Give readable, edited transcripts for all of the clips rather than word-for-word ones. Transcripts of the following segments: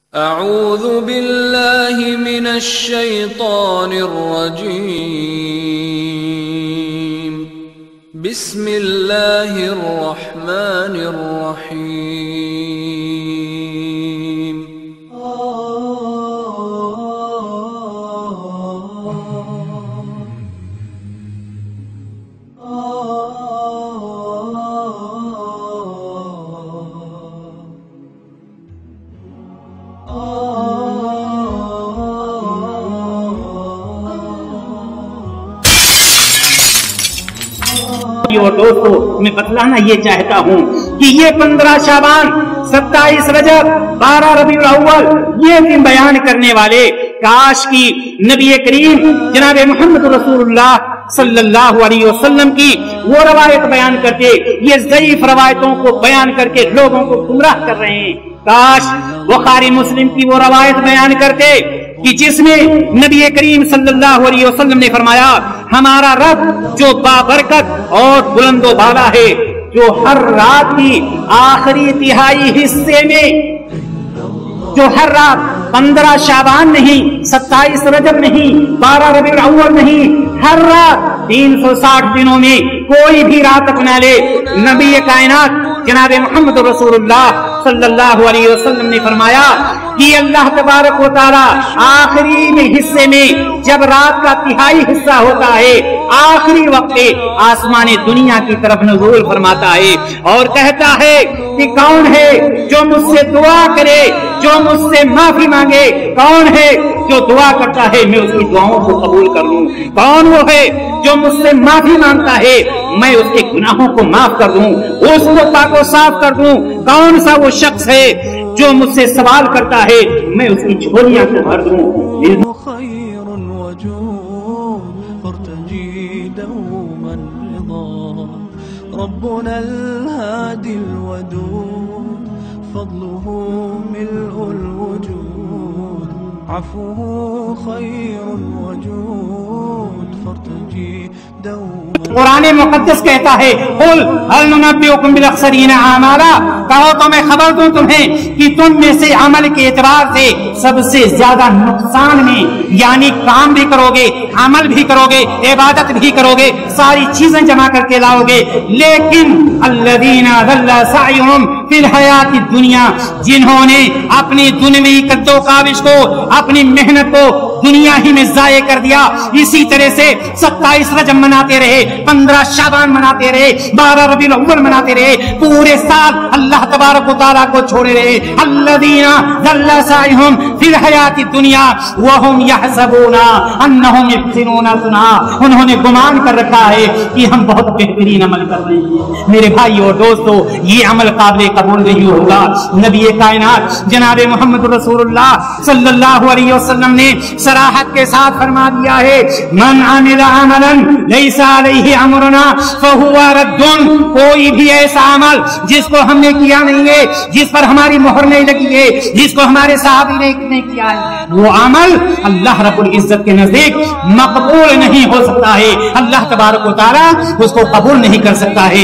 اعوذ باللہ من الشیطان الرجیم بسم اللہ الرحمن الرحیم اور دوستو میں بتلانا یہ چاہتا ہوں کہ یہ 15 شعبان 27 رجب 12 ربیع الاول یہ دن بیان کرنے والے کاش کی نبی کریم جناب محمد رسول اللہ صلی اللہ علیہ وسلم کی وہ روایت بیان کرتے، یہ ضعیف روایتوں کو بیان کر کے لوگوں کو گمراہ کر رہے ہیں۔ کاش بخاری مسلم کی وہ روایت بیان کرتے کہ جس میں نبی کریم صلی اللہ علیہ وسلم نے فرمایا، ہمارا رب جو بابرکت اور بلند و بالا ہے، جو ہر رات کی آخری تہائی حصے میں، جو ہر رات 15 شعبان نہیں، 27 رجب نہیں، 12 ربیع الاول نہیں، ہر رات 360 دنوں میں کوئی بھی رات اپنا لے، نبی کائنات جناب محمد رسول اللہ صلی اللہ علیہ وسلم نے فرمایا کہ اللہ تبارک و تعالی آخری حصے میں جب رات کا تہائی حصہ ہوتا ہے، آخری وقت آسمان دنیا کی طرف نزول فرماتا ہے اور کہتا ہے کہ کون ہے جو مجھ سے دعا کرے، جو مجھ سے معافی مانگے، کون ہے جو دعا کرتا ہے میں اس کی دعاؤں کو قبول کر لوں، کون وہ ہے جو مجھ سے معافی مانگتا ہے میں اس کے گناہوں کو معاف کر دوں، اس کو پاک و صاف کر دوں، کون سا وہ شخص ہے جو مجھ سے سوال کرتا ہے میں اس کی جھولیاں کو بھر دوں۔ خير وجود فارتجي دوما رضا ربنا الهادي الودود فضله ملء الوجود عفوه خير وجود فارتجي دوما۔ قرآن مقدس کہتا ہے قل هل ننبئكم بالاخسرین اعمالا، کہو تو میں خبر دوں تمہیں کہ تم میں سے عمل کے اعتبار سے سب سے زیادہ نقصان میں، یعنی کام بھی کرو گے، عمل بھی کرو گے، عبادت بھی کرو گے، ساری چیزیں جمع کر کے لاؤ گے، لیکن الذین ضل سعیہم فی الحیات الدنیا، جنہوں نے اپنی دنیوی کد و کاوش کو، اپنی محنت کو دنیا ہی میں ضائع کر دیا، اسی طرح سے 27 رجب مناتے رہے، 15 شعبان مناتے رہے، 12 ربیع الاول مناتے رہے، پورے سال اللہ تبارک و تعالیٰ کو چھوڑے رہے۔ الذین ضل سعیہم فی الحیات الدنیا وہم یحسبون انہم یحسنون صنعا، انہوں نے گمان کر رکھا ہے کہ ہم بہت بہترین عمل کر رہے ہیں۔ میرے بھائی اور دوستو، یہ عمل قابل قبول نہیں ہوگا۔ نبی کائنات جناب محمد رسول اللہ صلی اللہ علیہ وسلم نے صراحت کے ساتھ فرما دیا ہے، من عمل عملا لیس علیہ امرنا فہو رد، کوئی بھی ایسا عمل جس کو ہم نے کیا نہیں ہے، جس پر ہماری مہر نہیں لگی ہے، جس کو ہمارے صحابی نے کیا ہے، وہ عمل اللہ رب العزت کے نزدیک مقبول نہیں ہو سکتا ہے، اللہ تبارک و تعالیٰ اس کو قبول نہیں کر سکتا ہے۔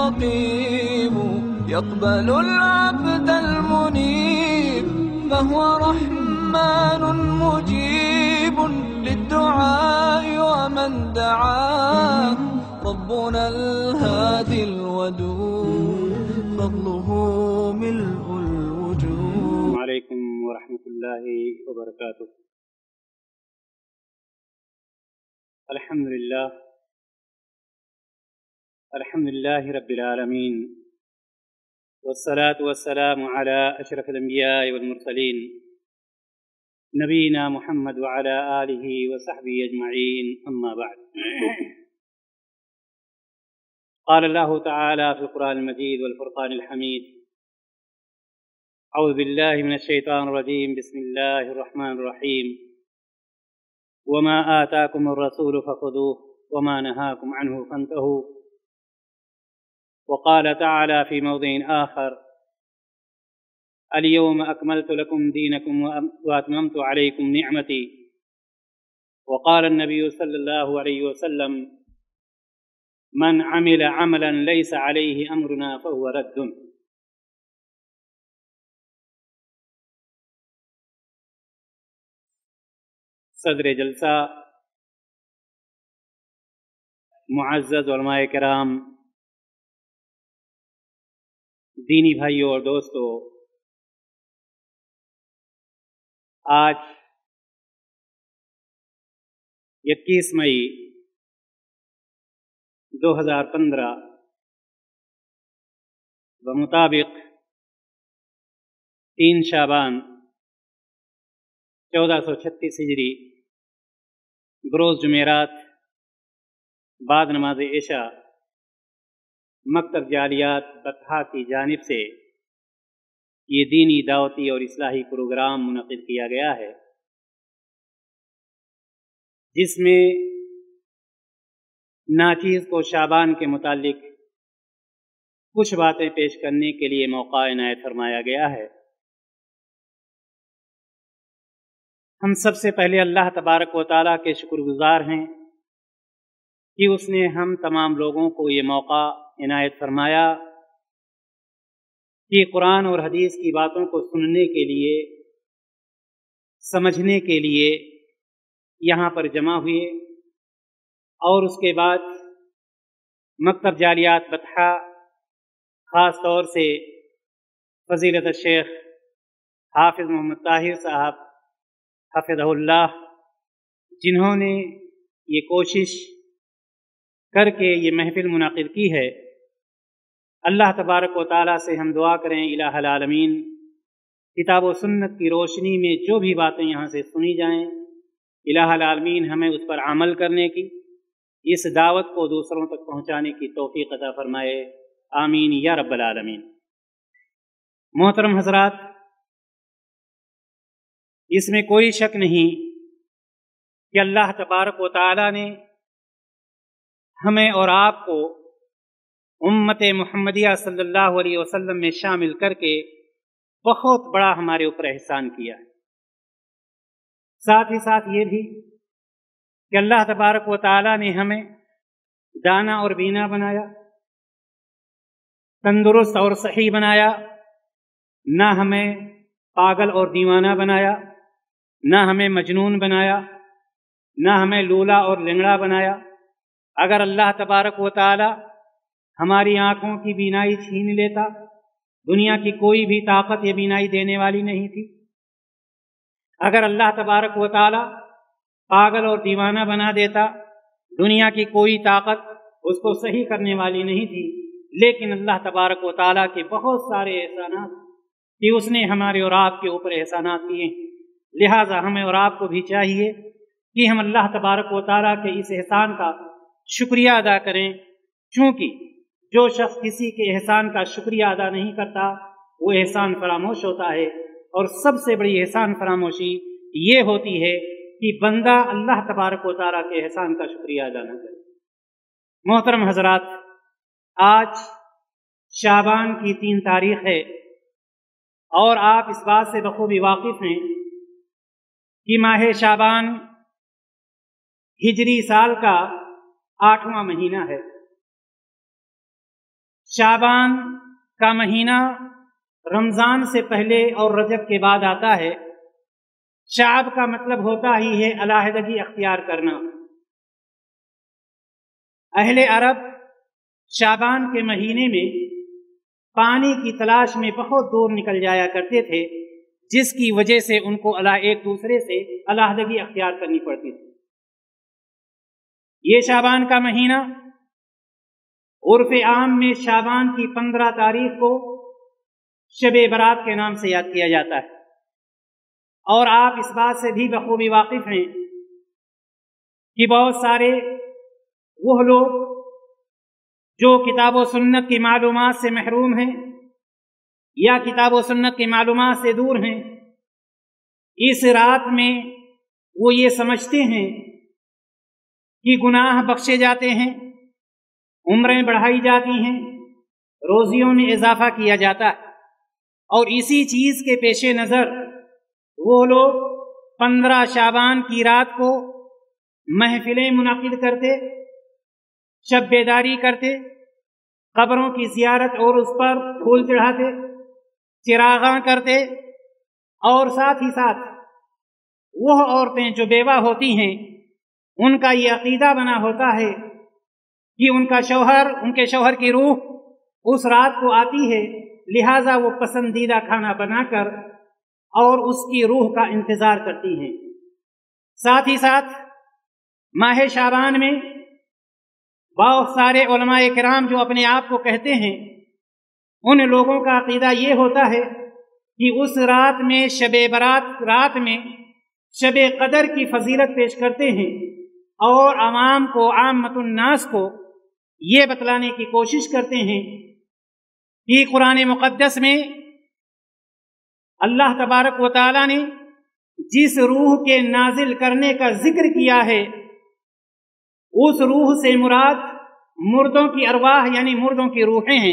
يقبل العبد المنيب فهو رحمن مجيب للدعاء ومن دعاه ربنا الهادي الودود فضله ملء الوجود۔ علیکم ورحمۃ اللہ وبرکاتہ۔ الحمد للہ رب العالمین، والصلاة والسلام على أشرف الأنبياء والمرسلين نبينا محمد وعلى آله وصحبه أجمعين، أما بعد۔ قال الله تعالى في القرآن المجيد والفرقان الحميد، أعوذ بالله من الشيطان الرجيم، بسم الله الرحمن الرحيم، وما آتاكم الرسول فخذوه وما نهاكم عنه فانتهوا۔ وقال تعالى في موضع آخر، اليوم أكملت لكم دينكم وأتممت عليكم نعمتي۔ وقال النبي صلى الله عليه وسلم، من عمل عملا ليس عليه أمرنا فهو رد۔ صدر جلسہ، معزز علماء کرام، دینی بھائیوں اور دوستوں، آج 21 مئی 2015 بمطابق 3 شعبان 1436 ہجری بروز جمعرات بعد نماز عشاء مکتب جالیات بطحا کی جانب سے یہ دینی دعوتی اور اصلاحی پروگرام منعقد کیا گیا ہے، جس میں ناچیز کو شعبان کے متعلق کچھ باتیں پیش کرنے کے لیے موقع عنایت فرمایا گیا ہے۔ ہم سب سے پہلے اللہ تبارک و تعالیٰ کے شکر گزار ہیں کہ اس نے ہم تمام لوگوں کو یہ موقع عنایت فرمایا کہ قرآن اور حدیث کی باتوں کو سننے کے لیے، سمجھنے کے لیے یہاں پر جمع ہوئے، اور اس کے بعد مکتب جالیات بطحا خاص طور سے فضیلت الشیخ حافظ محمد طاہر صاحب حفظہ اللہ، جنہوں نے یہ کوشش کر کے یہ محفل منعقد کی ہے، اللہ تبارک و تعالیٰ سے ہم دعا کریں الہ العالمین کتاب و سنت کی روشنی میں جو بھی باتیں یہاں سے سنی جائیں، الہ العالمین ہمیں اس پر عمل کرنے کی، اس دعوت کو دوسروں تک پہنچانے کی توفیق عطا فرمائے، آمین یا رب العالمین۔ محترم حضرات، اس میں کوئی شک نہیں کہ اللہ تبارک و تعالیٰ نے ہمیں اور آپ کو امت محمدیہ صلی اللہ علیہ وسلم میں شامل کر کے بہت بڑا ہمارے اوپر احسان کیا ہے۔ ساتھ ہی ساتھ یہ بھی کہ اللہ تبارک و تعالیٰ نے ہمیں دانا اور بینا بنایا، تندرست اور صحیح بنایا، نہ ہمیں پاگل اور دیوانہ بنایا، نہ ہمیں مجنون بنایا، نہ ہمیں لولا اور لنگڑا بنایا۔ اگر اللہ تبارک و تعالی ہماری آنکھوں کی بینائی چھین لیتا، دنیا کی کوئی بھی طاقت یہ بینائی دینے والی نہیں تھی۔ اگر اللہ تبارک و تعالی پاگل اور دیوانہ بنا دیتا، دنیا کی کوئی طاقت اس کو صحیح کرنے والی نہیں تھی۔ لیکن اللہ تبارک و تعالیٰ کے بہت سارے احسانات کہ اس نے ہمارے اور آپ کے اوپر احسانات کیے ہیں، لہٰذا ہمیں اور آپ کو بھی چاہیے کہ ہم اللہ تبارک و تعالیٰ کے اس احسان کا شکریہ ادا کریں، چونکہ جو شخص کسی کے احسان کا شکریہ ادا نہیں کرتا وہ احسان فراموش ہوتا ہے، اور سب سے بڑی احسان فراموشی یہ ہوتی ہے کہ بندہ اللہ تبارک و تعالیٰ کے احسان کا شکریہ ادا نہ کرے۔ محترم حضرات، آج شعبان کی 3 تاریخ ہے، اور آپ اس بات سے بخوبی واقف ہیں کہ ماہ شعبان ہجری سال کا 8واں مہینہ ہے۔ شعبان کا مہینہ رمضان سے پہلے اور رجب کے بعد آتا ہے۔ شعب کا مطلب ہوتا ہی ہے علیحدگی اختیار کرنا۔ اہل عرب شعبان کے مہینے میں پانی کی تلاش میں بہت دور نکل جایا کرتے تھے، جس کی وجہ سے ان کو ایک دوسرے سے علیحدگی اختیار کرنی پڑتی تھی۔ یہ شعبان کا مہینہ عرف عام میں شعبان کی 15 تاریخ کو شب برات کے نام سے یاد کیا جاتا ہے، اور آپ اس بات سے بھی بخوبی واقف ہیں کہ بہت سارے وہ لوگ جو کتاب و سنت کی معلومات سے محروم ہیں یا کتاب و سنت کی معلومات سے دور ہیں، اس رات میں وہ یہ سمجھتے ہیں کہ گناہ بخشے جاتے ہیں، عمریں بڑھائی جاتی ہیں، روزیوں میں اضافہ کیا جاتا ہے، اور اسی چیز کے پیش نظر وہ لوگ 15 شعبان کی رات کو محفلیں منعقد کرتے، شب بیداری کرتے، قبروں کی زیارت اور اس پر پھول چڑھاتے، چراغاں کرتے، اور ساتھ ہی ساتھ वो औरतें जो बेवा होती हैं उनका ये अकीदा बना होता है कि उनके शौहर की रूह उस रात को आती है, लिहाजा वो पसंदीदा खाना बनाकर और उसकी रूह का इंतजार करती हैं। साथ ही साथ माह शाबान में बहुत सारे उलमाए किराम जो अपने आप को कहते हैं, उन लोगों का अकीदा ये होता है कि उस रात में शबे बरात रात में शबे कदर की फजीलत पेश करते हैं और अवाम को, आम्मतुन्नास को ये बतलाने की कोशिश करते हैं कि कुरान मुक़द्दस में अल्लाह तबारक व तआला ने जिस रूह के नाजिल करने का जिक्र किया है, उस रूह से मुराद मुर्दों की अरवाह यानी मुर्दों की रूहें हैं।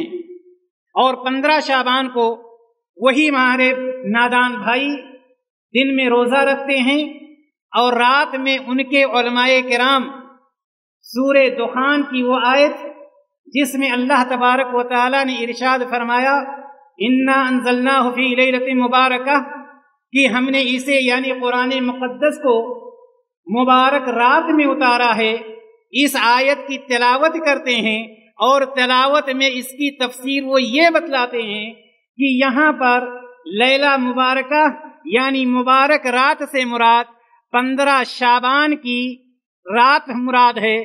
और 15 शाबान को वही हमारे नादान भाई दिन में रोजा रखते हैं और रात में उनके उलमाए किराम सूरे दुखान की वो आयत जिसमें अल्लाह तबारक व तआला ने इरशाद फरमाया, इन्ना अंज़लनाहु फी लैलतिन मुबारका, कि हमने इसे यानी कुरान मुक़द्दस को मुबारक रात में उतारा है। इस आयत की तिलावत करते हैं और तिलावत में इसकी तफसीर वो ये बतलाते हैं कि यहाँ पर लैला मुबारका यानी मुबारक रात से मुराद 15 शाबान की रात मुराद है।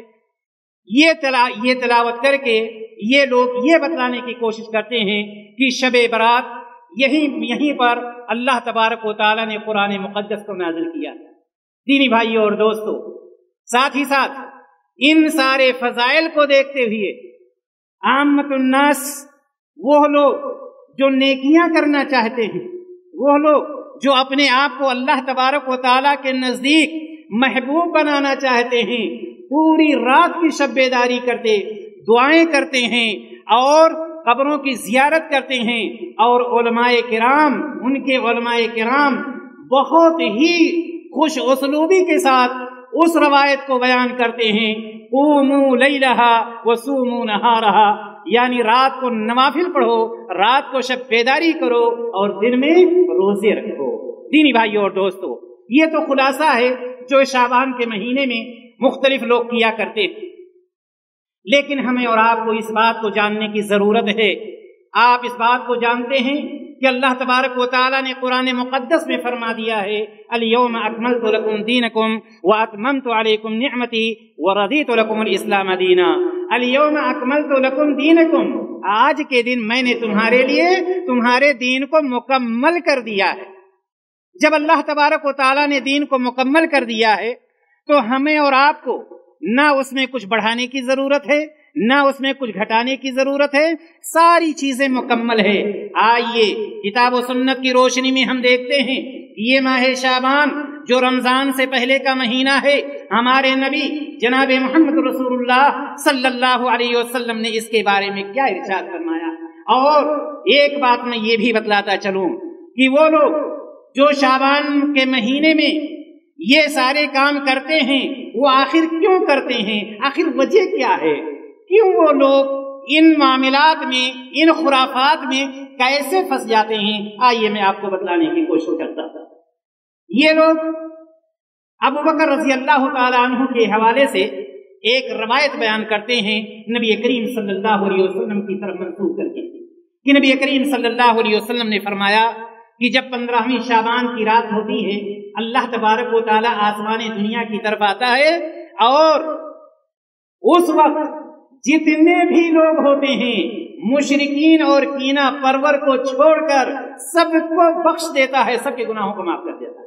ये तिलावत करके ये लोग ये बतलाने की कोशिश करते हैं कि शबे बरात यहीं पर अल्लाह तबारक व तआला ने कुरान मुक़द्दस को नाज़िल किया। दीनी भाइयों और दोस्तों, साथ ही साथ इन सारे फजाइल को देखते हुए आम्मतुन्नास, वो लोग जो नेकियां करना चाहते हैं, वो लोग जो अपने आप को अल्लाह तबारक व तआला के नजदीक महबूब बनाना चाहते हैं, पूरी रात की शब्बेदारी करते, दुआएं करते हैं और कब्रों की जियारत करते हैं। और उलमाए किराम, उनके उलमाए किराम बहुत ही खुश उसलूबी के साथ उस रवायत को बयान करते हैं, क़ूमू लैलहा व सूमू नहारहा, यानी रात को नवाफिल पढ़ो, रात को शब्बेदारी करो और दिन में रोजे रखो। दीनी भाइयों और दोस्तों, ये तो खुलासा है जो शाबान के महीने में मुख्तलिफ लोग किया करते थे, लेकिन हमें और आपको इस बात को जानने की जरूरत है। आप इस बात को जानते हैं कि अल्लाह तबारक व तआला ने कुरान मुक़द्दस में फरमा दिया है, अल-यौम अकमलतु लकुम दीनकुम व अतममतु अलैकुम निअमती व रदीतु लकुमुल इस्लाम दीना। अल-यौम अकमलतु लकुम दीनकुम, आज के दिन मैंने तुम्हारे लिए तुम्हारे दीन को मुकम्मल कर दिया है। जब अल्लाह तबारक व तआला ने दीन को मुकम्मल कर दिया है तो हमें और आपको ना उसमें कुछ बढ़ाने की जरूरत है, ना उसमें कुछ घटाने की जरूरत है, सारी चीजें मुकम्मल है। आइए किताब और सुन्नत की रोशनी में हम देखते हैं ये माह शाबान जो रमजान से पहले का महीना है, हमारे नबी जनाब मोहम्मद रसूलुल्लाह सल्लल्लाहु अलैहि वसल्लम ने इसके बारे में क्या इरशाद फरमाया। और एक बात मैं ये भी बतलाता चलूं कि वो लोग जो शाबान के महीने में ये सारे काम करते हैं, वो आखिर क्यों करते हैं, आखिर वजह क्या है, क्यों वो लोग इन मामलात में, इन खुराफात में कैसे फंस जाते हैं। आइए मैं आपको बतलाने की कोशिश करता था। ये लोग अबू बकर रज़ी अल्लाह तआला अन्हु के हवाले से एक रवायत बयान करते हैं नबी करीम सल्लल्लाहु अलैहि वसल्लम की तरफ मंसूब करके कि नबी करीम सल्लल्लाहु अलैहि वसल्लम ने फरमाया कि जब 15वीं शाबान की रात होती है, अल्लाह तबारक व तआला आसमानी दुनिया की तरफ आता है और उस वक्त जितने भी लोग होते हैं मुशरिकीन और कीना परवर को छोड़कर सबको बख्श देता है, सबके गुनाहों को माफ कर देता है।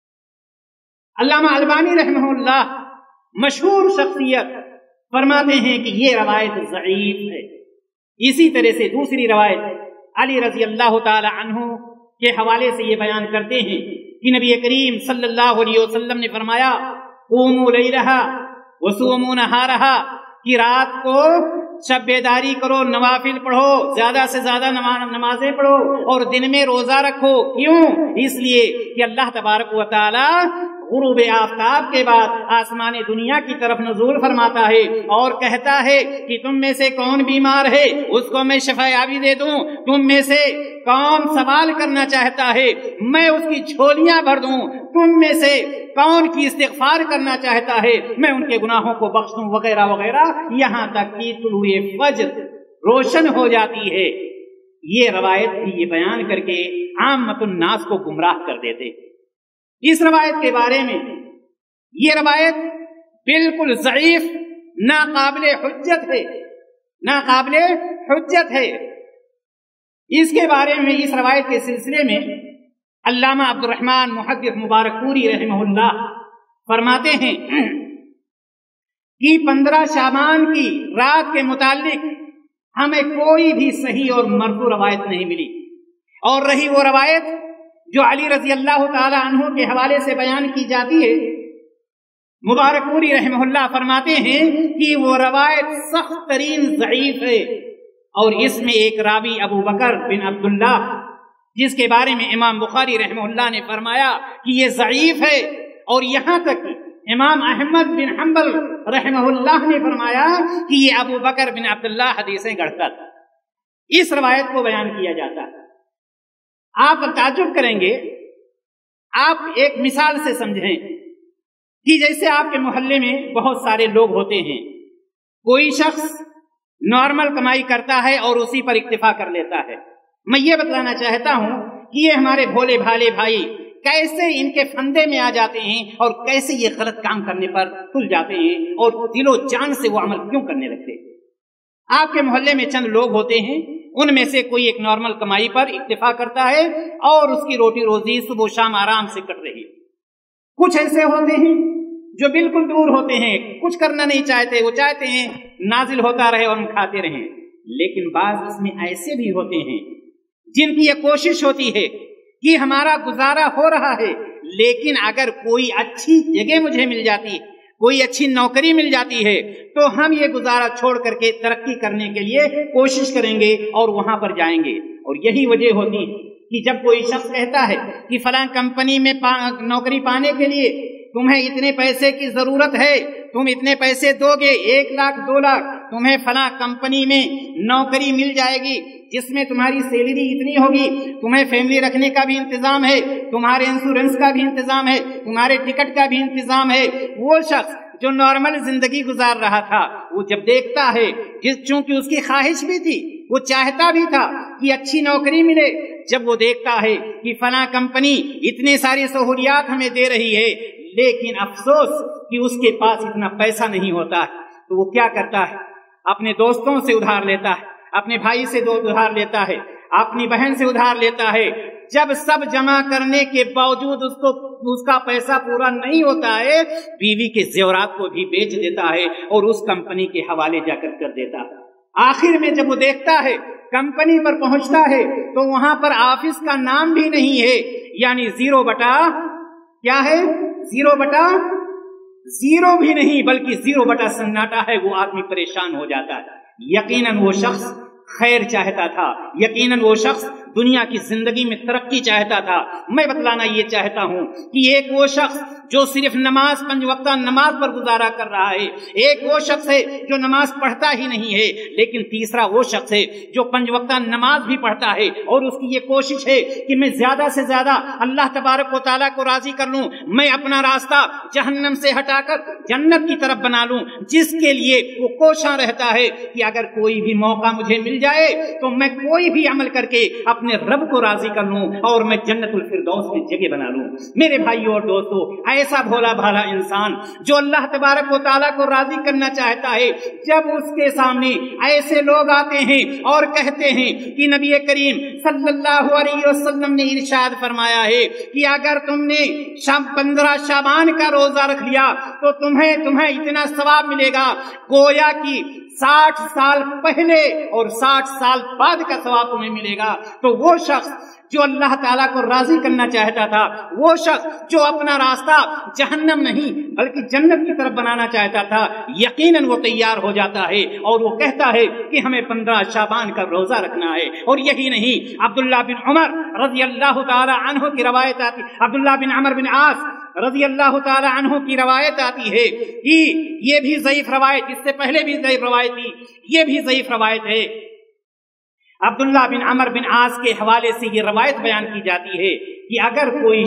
अल्लामा अलबानी रहमहुल्लाह मशहूर शख्सियत फरमाते हैं कि ये रवायत ज़ईफ है। इसी तरह से दूसरी रवायत अली रज़ी अल्लाह तआला अन्हु के हवाले से ये बयान करते हैं कि नबी करीम सल्लल्लाहु अलैहि वसल्लम ने फरमाया, क़ूमू लैलहा व सूमू नहारहा, कि रात को शब्बेदारी करो, नवाफिल पढ़ो, ज्यादा से ज्यादा नमाजें पढ़ो और दिन में रोजा रखो। क्यों? इसलिए कि अल्लाह तबारक व तआला غروب آفتاب کے بعد آسمان دنیا کی طرف نزول فرماتا ہے اور کہتا ہے کہ تم میں سے کون بیمار ہے اس کو میں شفا یابی دے دوں، تم میں سے کون سوال کرنا چاہتا ہے میں اس کی جھولیاں بھر دوں، تم میں سے کون کی استغفار کرنا چاہتا ہے میں ان کے گناہوں کو بخش دوں، وغیرہ وغیرہ، یہاں تک کہ طلوع فجر روشن ہو جاتی ہے۔ یہ روایت بھی یہ بیان کر کے عامت الناس کو گمراہ کر دیتے۔ اس روایت کے بارے میں یہ روایت بالکل ضعیف، ناقابل حجت ہے، ناقابل حجت ہے۔ اس کے بارے میں اس روایت کے سلسلے میں علامہ عبد الرحمن محدث مبارک پوری رحمہ اللہ فرماتے ہیں کہ 15 شعبان کی رات کے متعلق ہمیں کوئی بھی صحیح اور مرفوع روایت نہیں ملی، اور رہی وہ روایت جو علی رضی اللہ تعالی عنہ کے حوالے سے بیان کی جاتی ہے، مبارک پوری رحمہ اللہ فرماتے ہیں کہ وہ روایت سخت ترین ضعیف ہے، اور اس میں ایک راوی ابو بکر بن عبداللہ جس کے بارے میں امام بخاری رحمہ اللہ نے فرمایا کہ یہ ضعیف ہے، اور یہاں تک امام احمد بن حنبل رحمہ اللہ نے فرمایا کہ یہ ابو بکر بن عبداللہ حدیثیں گڑھتا تھا۔ اس روایت کو بیان کیا جاتا ہے۔ آپ تعجب کریں گے، آپ ایک مثال سے سمجھیں کہ جیسے آپ کے محلے میں بہت سارے لوگ ہوتے ہیں، کوئی شخص نارمل کمائی کرتا ہے اور اسی پر اکتفا کر لیتا ہے۔ میں یہ بتلانا چاہتا ہوں کہ یہ ہمارے بھولے بھالے بھائی کیسے ان کے فندے میں آ جاتے ہیں اور کیسے یہ غلط کام کرنے پر تل جاتے ہیں اور دل و جان سے وہ عمل کیوں کرنے لگتے ہیں۔ آپ کے محلے میں چند لوگ ہوتے ہیں، ان میں سے کوئی ایک نارمل کمائی پر اکتفا کرتا ہے اور اس کی روٹی روزی صبح و شام آرام سے کٹ رہی ہے۔ کچھ ایسے ہوتے ہیں جو بالکل دور ہوتے ہیں، کچھ کرنا نہیں چاہتے، وہ چاہتے ہیں نازل ہوتا رہے اور ہم کھاتے رہیں۔ لیکن بعض اس میں ایسے بھی ہوتے ہیں جن کی یہ کوشش ہوتی ہے کہ ہمارا گزارا ہو رہا ہے، لیکن اگر کوئی اچھی جگہ مجھے مل جاتی، کوئی اچھی نوکری مل جاتی ہے تو ہم یہ گزارا چھوڑ کر کے ترقی کرنے کے لیے کوشش کریں گے اور وہاں پر جائیں گے۔ اور یہی وجہ ہوتی ہے کہ جب کوئی شخص کہتا ہے کہ فلاں کمپنی میں نوکری پانے کے لیے تمہیں اتنے پیسے کی ضرورت ہے، تم اتنے پیسے دو گے، 1 لاکھ 2 لاکھ، تمہیں فلاں کمپنی میں نوکری مل جائے گی جس میں تمہاری سیلری اتنی ہوگی، تمہیں فیملی رکھنے کا بھی انتظام ہے، تمہارے انشورنس کا بھی انتظام ہے، تمہارے ٹکٹ کا بھی انتظام ہے۔ وہ شخص جو نارمل زندگی گزار رہا تھا، وہ جب دیکھتا ہے، چونکہ اس کی خواہش بھی تھی، وہ چاہتا بھی تھا کہ اچھی نوکری ملے، جب وہ دیکھتا ہے کہ فلاں کمپنی اتنے ساری سہولیات ہمیں دے رہی ہے لیکن افسوس کہ اس کے پاس اتنا پیسہ نہیں ہوتا ہے، تو وہ کیا کرتا ہے؟ اپنے دوستوں سے ادھار لیتا ہے، اپنے بھائی سے ادھار لیتا ہے، اپنی بہن سے ادھار لیتا ہے۔ جب سب جمع کرنے کے باوجود اس کا پیسہ پورا نہیں ہوتا ہے، بیوی کے زیورات کو بھی بیچ دیتا ہے اور اس کمپنی کے حوالے جا کر دیتا ہے۔ آخر میں جب وہ دیکھتا ہے، کمپنی پر پہنچتا ہے تو وہاں پر آفس کا نام بھی نہیں ہے، یعنی 0 بٹا کیا ہے؟ 0 بٹا 0 بھی نہیں بلکہ 0 بٹا سناٹا ہے۔ وہ آدمی پریشان ہو جاتا ہے۔ یقیناً وہ شخص خیر چاہتا تھا، یقیناً وہ شخص دنیا کی زندگی میں ترقی چاہتا تھا۔ میں بتلانا یہ چاہتا ہوں کہ ایک وہ شخص جو صرف نماز 5 وقتہ نماز پر گزارا کر رہا ہے، ایک وہ شخص ہے جو نماز پڑھتا ہی نہیں ہے، لیکن تیسرا وہ شخص ہے جو 5 وقتہ نماز بھی پڑھتا ہے اور اس کی یہ کوشش ہے کہ میں زیادہ سے زیادہ اللہ تبارک و تعالیٰ کو راضی کر لوں، میں اپنا راستہ جہنم سے ہٹا کر جنت کی طرف بنا لوں، جس کے لیے وہ کوشاں رہتا ہے کہ اگر کوئی بھی موقع مجھے مل جائے تو میں کوئی بھی عمل کر کے اپنے رب کو راضی کر لوں اور میں جنت الفردوس میں جگہ بنا لوں۔ میرے بھائیو اور دوستو، ایسا بھولا بھالا انسان جو اللہ تبارک و تعالیٰ کو راضی کرنا چاہتا ہے، جب اس کے سامنے ایسے لوگ آتے ہیں اور کہتے ہیں کہ نبی کریم صلی اللہ علیہ وسلم نے ارشاد فرمایا ہے کہ اگر تم نے 15 شعبان کا روزہ رکھ لیا تو تمہیں اتنا ثواب ملے گا، گویا کہ 60 سال پہلے اور 60 سال بعد کا ثواب تمہیں ملے گا، تو وہ شخص جو اللہ تعالیٰ کو راضی کرنا چاہتا تھا، وہ شخص جو اپنا راستہ جہنم نہیں बल्कि जन्नत की तरफ बनाना चाहता था, यकीनन वो तैयार हो जाता है और वो कहता है कि हमें 15 शाबान का रोजा रखना है। और यही नहीं, अब्दुल्ला बिन उमर रज़ी अल्लाह ताला अन्हु की रवायत आती, अब्दुल्ला बिन अमर बिन आस रज़ी अल्लाह ताला अन्हु की रवायत आती है कि ये भी ज़ईफ रवायत, इससे पहले भी ज़ईफ रवायत थी, ये भी ज़ईफ रवायत है। अब्दुल्ला बिन अमर बिन आस के हवाले से ये रवायत बयान की जाती है कि अगर कोई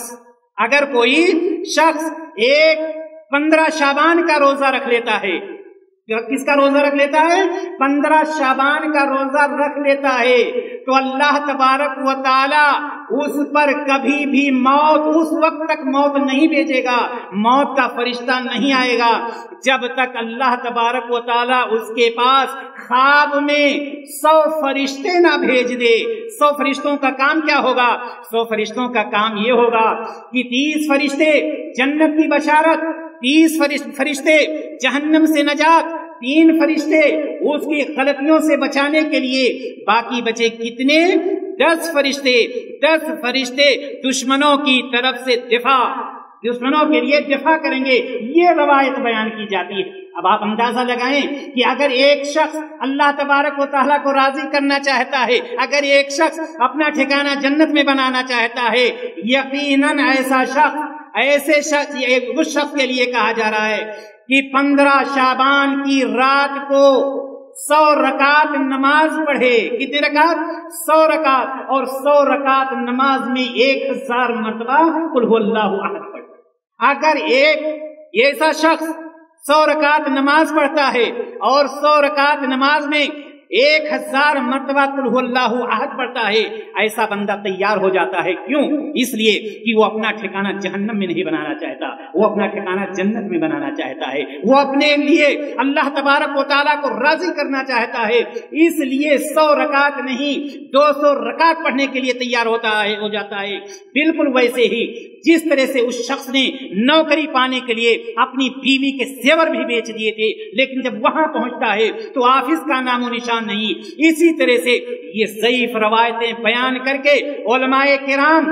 शख्स एक 15 शाबान का रोजा रख लेता है, किसका रोजा रख लेता है? 15 शाबान का रोजा रख लेता है, तो अल्लाह तबारक व ताला उस पर कभी भी मौत, उस वक्त तक मौत नहीं भेजेगा, मौत का फरिश्ता नहीं आएगा जब तक अल्लाह तबारक व ताला उसके पास ख्वाब में 100 फरिश्ते ना भेज दे। 100 फरिश्तों का काम क्या होगा? 100 फरिश्तों का काम ये होगा कि 30 फरिश्ते जन्नत की बशारत, 30 फरिश्ते जहन्नम से नजात, 3 फरिश्ते उसकी गलतियों से बचाने के लिए, बाकी बचे कितने? 10 फरिश्ते। 10 फरिश्ते दुश्मनों की तरफ से दुश्मनों के लिए दिफा करेंगे। ये रवायत बयान की जाती है। अब आप अंदाजा लगाएं कि अगर एक शख्स अल्लाह तबारक व तआला को राजी करना चाहता है, अगर एक शख्स अपना ठिकाना जन्नत में बनाना चाहता है, यकीनन ऐसे शख्स उस शख्स के लिए कहा जा रहा है कि 15 शाबान की रात को 100 रकात नमाज पढ़े। कितनी रकात? 100 रकात। और 100 रकात नमाज में 1000 मरतबा कुल हुवल्लाहु अहद पढ़े। अगर एक ऐसा शख्स 100 रकात नमाज पढ़ता है और 100 रकात नमाज में 1000 मरतबा कुल हुवल्लाहु अहद पढ़ता है, ऐसा बंदा तैयार हो जाता है। क्यों? इसलिए कि वो अपना ठिकाना जहन्नम में नहीं बनाना चाहता, वो अपना ठिकाना जन्नत में बनाना चाहता है। वो अपने लिए अल्लाह तबारक व तआला को राजी करना चाहता है, इसलिए 100 रकात नहीं 200 रकात पढ़ने के लिए तैयार हो जाता है। बिल्कुल वैसे ही जिस तरह से उस शख्स ने नौकरी पाने के लिए अपनी बीवी के जेवर भी बेच दिए थे, लेकिन जब वहां पहुंचता है तो ऑफिस का नामो निशान नहीं। इसी तरह से ये ज़ईफ रवायतें बयान करके उलमाए किराम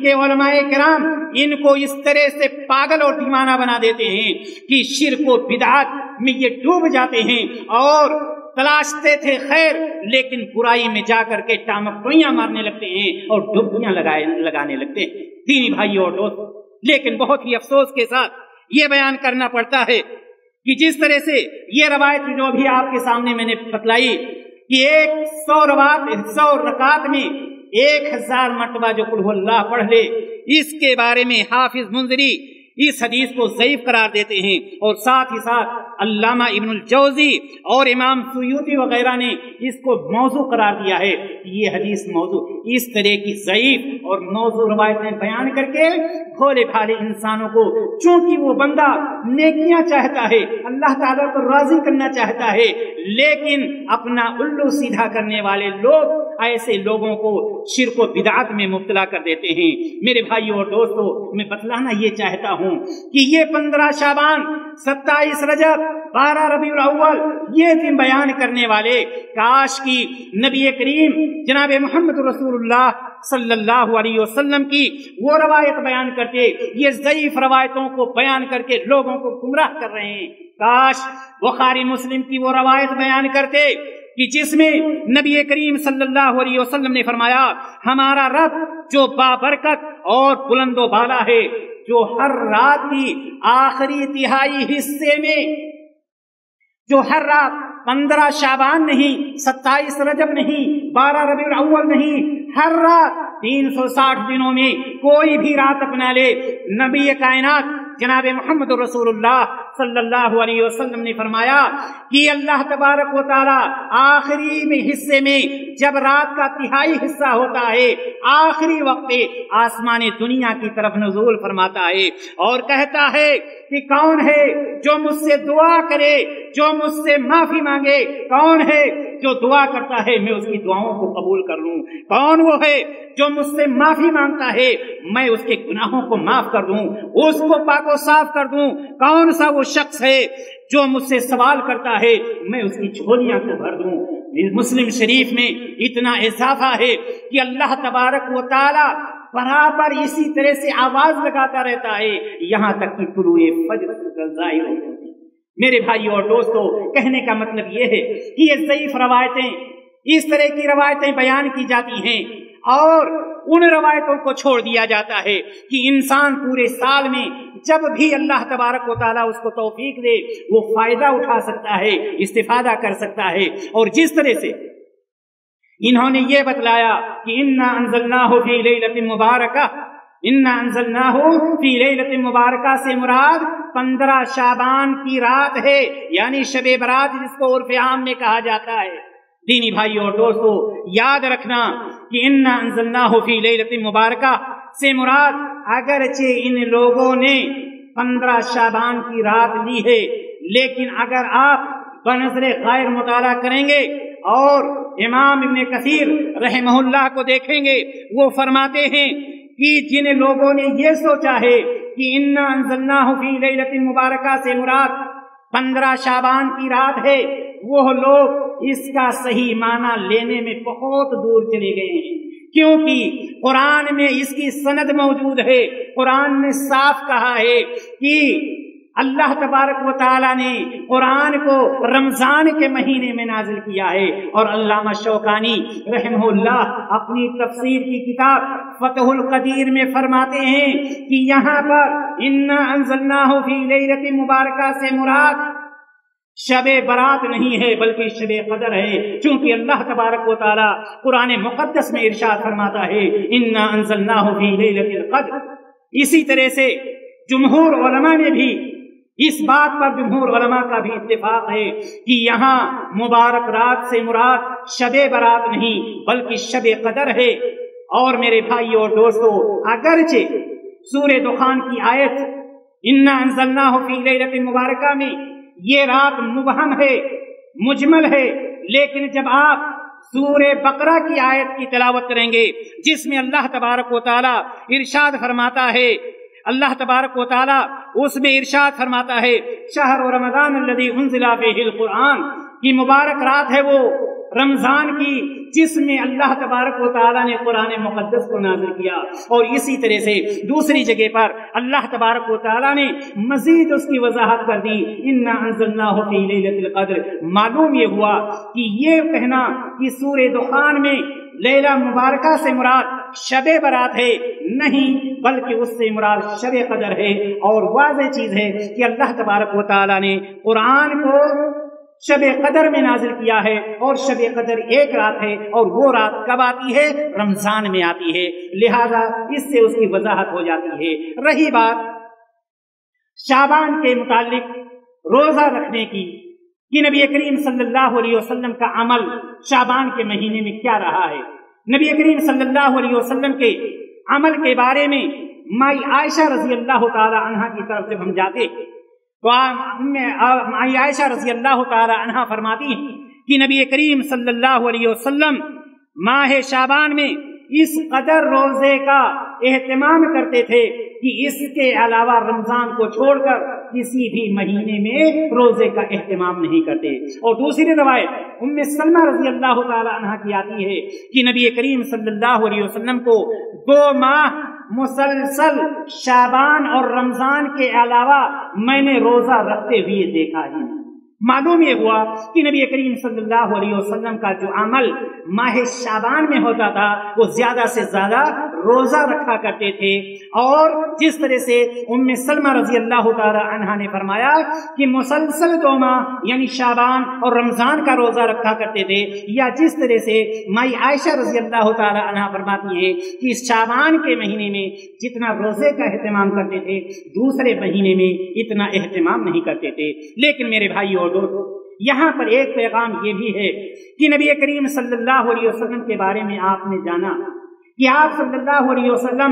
इनको इस तरह से पागल और दीवाना बना देते हैं कि शिर्क व बिदअत में ये डूब जाते हैं और तलाशते थे खैर, लेकिन बुराई में जाकर के टामकड़ियां मारने लगते हैं और डुबकियां लगाने लगते हैं। दीनी भाइयों और दोस्त, लेकिन बहुत ही अफसोस के साथ ये बयान करना पड़ता है कि जिस तरह से ये रवायत जो भी आपके सामने मैंने बतलाई कि 100 रकात में 1000 मरतबा जो कुल हुवल्लाह पढ़ ले, इसके बारे में हाफिज मुंज़िरी इस हदीस को ज़ईफ करार देते हैं। और साथ ही साथ अल्लामा इब्नुल जौज़ी और इमाम सुयूती वगैरह ने इसको मौजू करार दिया है। ये हदीस मौजू, इस तरह की ज़ईफ और मौजू रवायतें बयान करके भोले भाले इंसानों को, चूंकि वो बंदा नेकियां चाहता है, अल्लाह ताला को राजी करना चाहता है, लेकिन अपना उल्लू सीधा करने वाले लोग ऐसे लोगों को शिर्क व बिदअत में मुब्तला कर देते हैं। मेरे भाइयों और दोस्तों, मैं बतलाना ये चाहता हूँ कि ये 15 शाबान, 27 रजब, 12 रबीउल अव्वल, ये दिन बयान करने वाले काश की नबी करीम जनाब मोहम्मद रसूलुल्लाह सल्लल्लाहु अलैहि वसल्लम की वो रवायत बयान करते। ये ज़ईफ रवायतों को बयान करके लोगों को गुमराह कर रहे हैं। काश बुखारी मुस्लिम की वो रवायत बयान करते कि जिसमें नबी करीम सल्लल्लाहु अलैहि वसल्लम ने फरमाया, हमारा रब जो बाबरकत और बुलंदो बाला है, जो हर रात की आखिरी तिहाई हिस्से में, जो हर रात 15 शाबान नहीं, 27 रजब नहीं, 12 रबीउल अव्वल नहीं, हर रात 360 दिनों में कोई भी रात अपना ले, नबी कायनात जनाब मोहम्मद रसूलुल्लाह सल्लल्लाहु अलैहि वसल्लम ने फरमाया कि अल्लाह तबारक व तआला आखिरी में हिस्से में, जब रात का तिहाई हिस्सा होता है, आखिरी वक्त पे आसमान दुनिया की तरफ नुज़ूल फरमाता है और कहता है कि कौन है जो मुझसे दुआ करे, जो मुझसे माफी मांगे, कौन है जो दुआ करता है मैं उसकी दुआओं को कबूल कर लूं, कौन वो है जो मुझसे माफी मांगता है मैं उसके गुनाहों को माफ कर दूं, उसको पाको साफ कर दूं, कौन सा वो शख्स है जो मुझसे सवाल करता है मैं उसकी झोलियां को भर दूं। मुस्लिम शरीफ में इतना इजाफा है कि अल्लाह तबारक व तआला बराबर इसी तरह से आवाज लगाता रहता है यहाँ तक कि तुलुए फज्र ज़ाहिर हो जाती है। मेरे भाइयों और दोस्तों, कहने का मतलब ये है कि ये ज़ईफ रवायतें, इस तरह की रवायतें बयान की जाती हैं और उन रवायतों को छोड़ दिया जाता है कि इंसान पूरे साल में जब भी अल्लाह तबारक व तआला उसको तौफीक दे वो फायदा उठा सकता है, इस्तिफादा कर सकता है। और जिस तरह से इन्होंने ये बतलाया कि इन्ना अंज़लनाहु फी लैलतिन मुबारका, इन्ना अंज़लनाहु फी लैलतिन मुबारका से मुराद 15 शाबान की रात है, यानी शबे बरात जिसको उर्फ़ आम में कहा जाता है। दीनी भाइयों और दोस्तों, याद रखना कि इन्ना अंज़लनाहु फी लैलतिन मुबारका से मुराद अगरचे इन लोगों ने 15 शाबान की रात ली है, लेकिन अगर आप बनज़रे गैर मुताला करेंगे और इमाम इब्न कसीर रहमहुल्लाह को देखेंगे, वो फरमाते हैं कि जिन लोगों ने ये सोचा है कि इन्ना अंज़लनाहु फी लैलतिन मुबारका से मुराद 15 शाबान की रात है, वो लोग इसका सही माना लेने में बहुत दूर चले गए हैं, क्योंकि कुरान में इसकी सनद मौजूद है। कुरान ने साफ कहा है कि अल्लाह तबारक व तआला ने कुरान को रमजान के महीने में नाजिल किया है। और अल्लामा शौकानी रहमहुल्लाह अपनी तफसीर की किताब फतहुल कदीर में फरमाते हैं कि यहाँ पर इन्ना अंज़लनाहु फी लैलतिन मुबारका से मुराद शबे बरात नहीं है बल्कि शबे कदर है, क्योंकि अल्लाह तबारक व तआला कुरान मुक़द्दस में इरशाद फरमाता है इन्ना अंज़लनाहु फी लैलतिल क़द्र। इसी तरह से जुमहूर उलमा ने भी इस बात पर, जुमहूर उलमा का भी इत्तिफाक है कि यहाँ मुबारक रात से मुराद शबे बरात नहीं बल्कि शबे कदर है। और मेरे भाइयों और दोस्तों, अगरचे सूरे दुखान की आयत इन्ना अंज़लनाहु फी लैलतिन मुबारका में ये रात मुबहम है, मुजमल है, लेकिन जब आप सूरे बकरा की आयत की तिलावत करेंगे जिसमें अल्लाह तबारक व तआला इरशाद फरमाता है, अल्लाह तबारक व तआला उसमें इरशाद फरमाता है शहर रमज़ान अल्लज़ी उन्ज़िला फ़ीहिल कुरान, की मुबारक रात है वो रमजान की जिसमें अल्लाह तबारक व तआला ने कुरान मुक़द्दस को नाज़िल किया। और इसी तरह से दूसरी जगह पर अल्लाह तबारक व तआला ने मजीद उसकी वजाहत कर दी इन्ना अंज़लनाहु फी लैलतिल क़द्र। मालूम ये हुआ कि ये कहना कि सूरे दुखान में लैला मुबारका से मुराद शबे बरात है नहीं बल्कि उससे मुराद शबे कदर है। और वाज़ेह चीज है कि अल्लाह तबारक व तआला ने कुरान को शबे कदर में नाजिल किया है और शबे कदर एक रात है और वो रात कब आती है? रमजान में आती है। लिहाजा इससे उसकी वजाहत हो जाती है। रही बात शाबान के मुतालिक रोजा रखने की कि नबी करीम सल्लल्लाहु अलैहि वसल्लम का अमल शाबान के महीने में क्या रहा है। नबी करीम सल्लल्लाहु अलैहि वसल्लम के अमल के बारे में माई आयशा रजी अल्लाह ताला अन्हा की तरफ जब हम जाते तो माई आयशा रजी अल्लाह ताला अन्हा फरमाती हैं कि नबी करीम सल्लल्लाहु अलैहि वसल्लम माह शाबान में इस कदर रोजे का एहतमाम करते थे कि इसके अलावा रमजान को छोड़कर किसी भी महीने में रोजे का एहतमाम नहीं करते। और दूसरी रवायत उम्मे सलमा रजी अल्लाह ताला अन्हा की आती है कि नबी करीम सल्लल्लाहु अलैहि वसल्लम को 2 माह मुसलसल शाबान और रमजान के अलावा मैंने रोजा रखते हुए देखा ही नहीं। मालूम ये हुआ कि नबी करीम सल्लल्लाहु अलैहि वसल्लम का जो अमल माह शाबान में होता था वो ज्यादा से ज्यादा रोजा रखा करते थे। और जिस तरह से उम्मे सलमा रजी अल्लाह ताला अन्हा ने फरमाया कि मुसलसल 2 माह यानी शाबान और रमजान का रोजा रखा करते थे, या जिस तरह से माई आयशा रजी अल्लाह ताला अन्हा फरमाती है कि शाबान के महीने में जितना रोजे का एहतमाम करते थे दूसरे महीने में इतना एहतमाम नहीं करते थे। लेकिन मेरे भाइयों दोस्तों, यहाँ पर एक पैगाम ये भी है कि नबी करीम सल्लल्लाहु अलैहि वसल्लम के बारे में आपने जाना कि आप सल्लल्लाहु अलैहि वसल्लम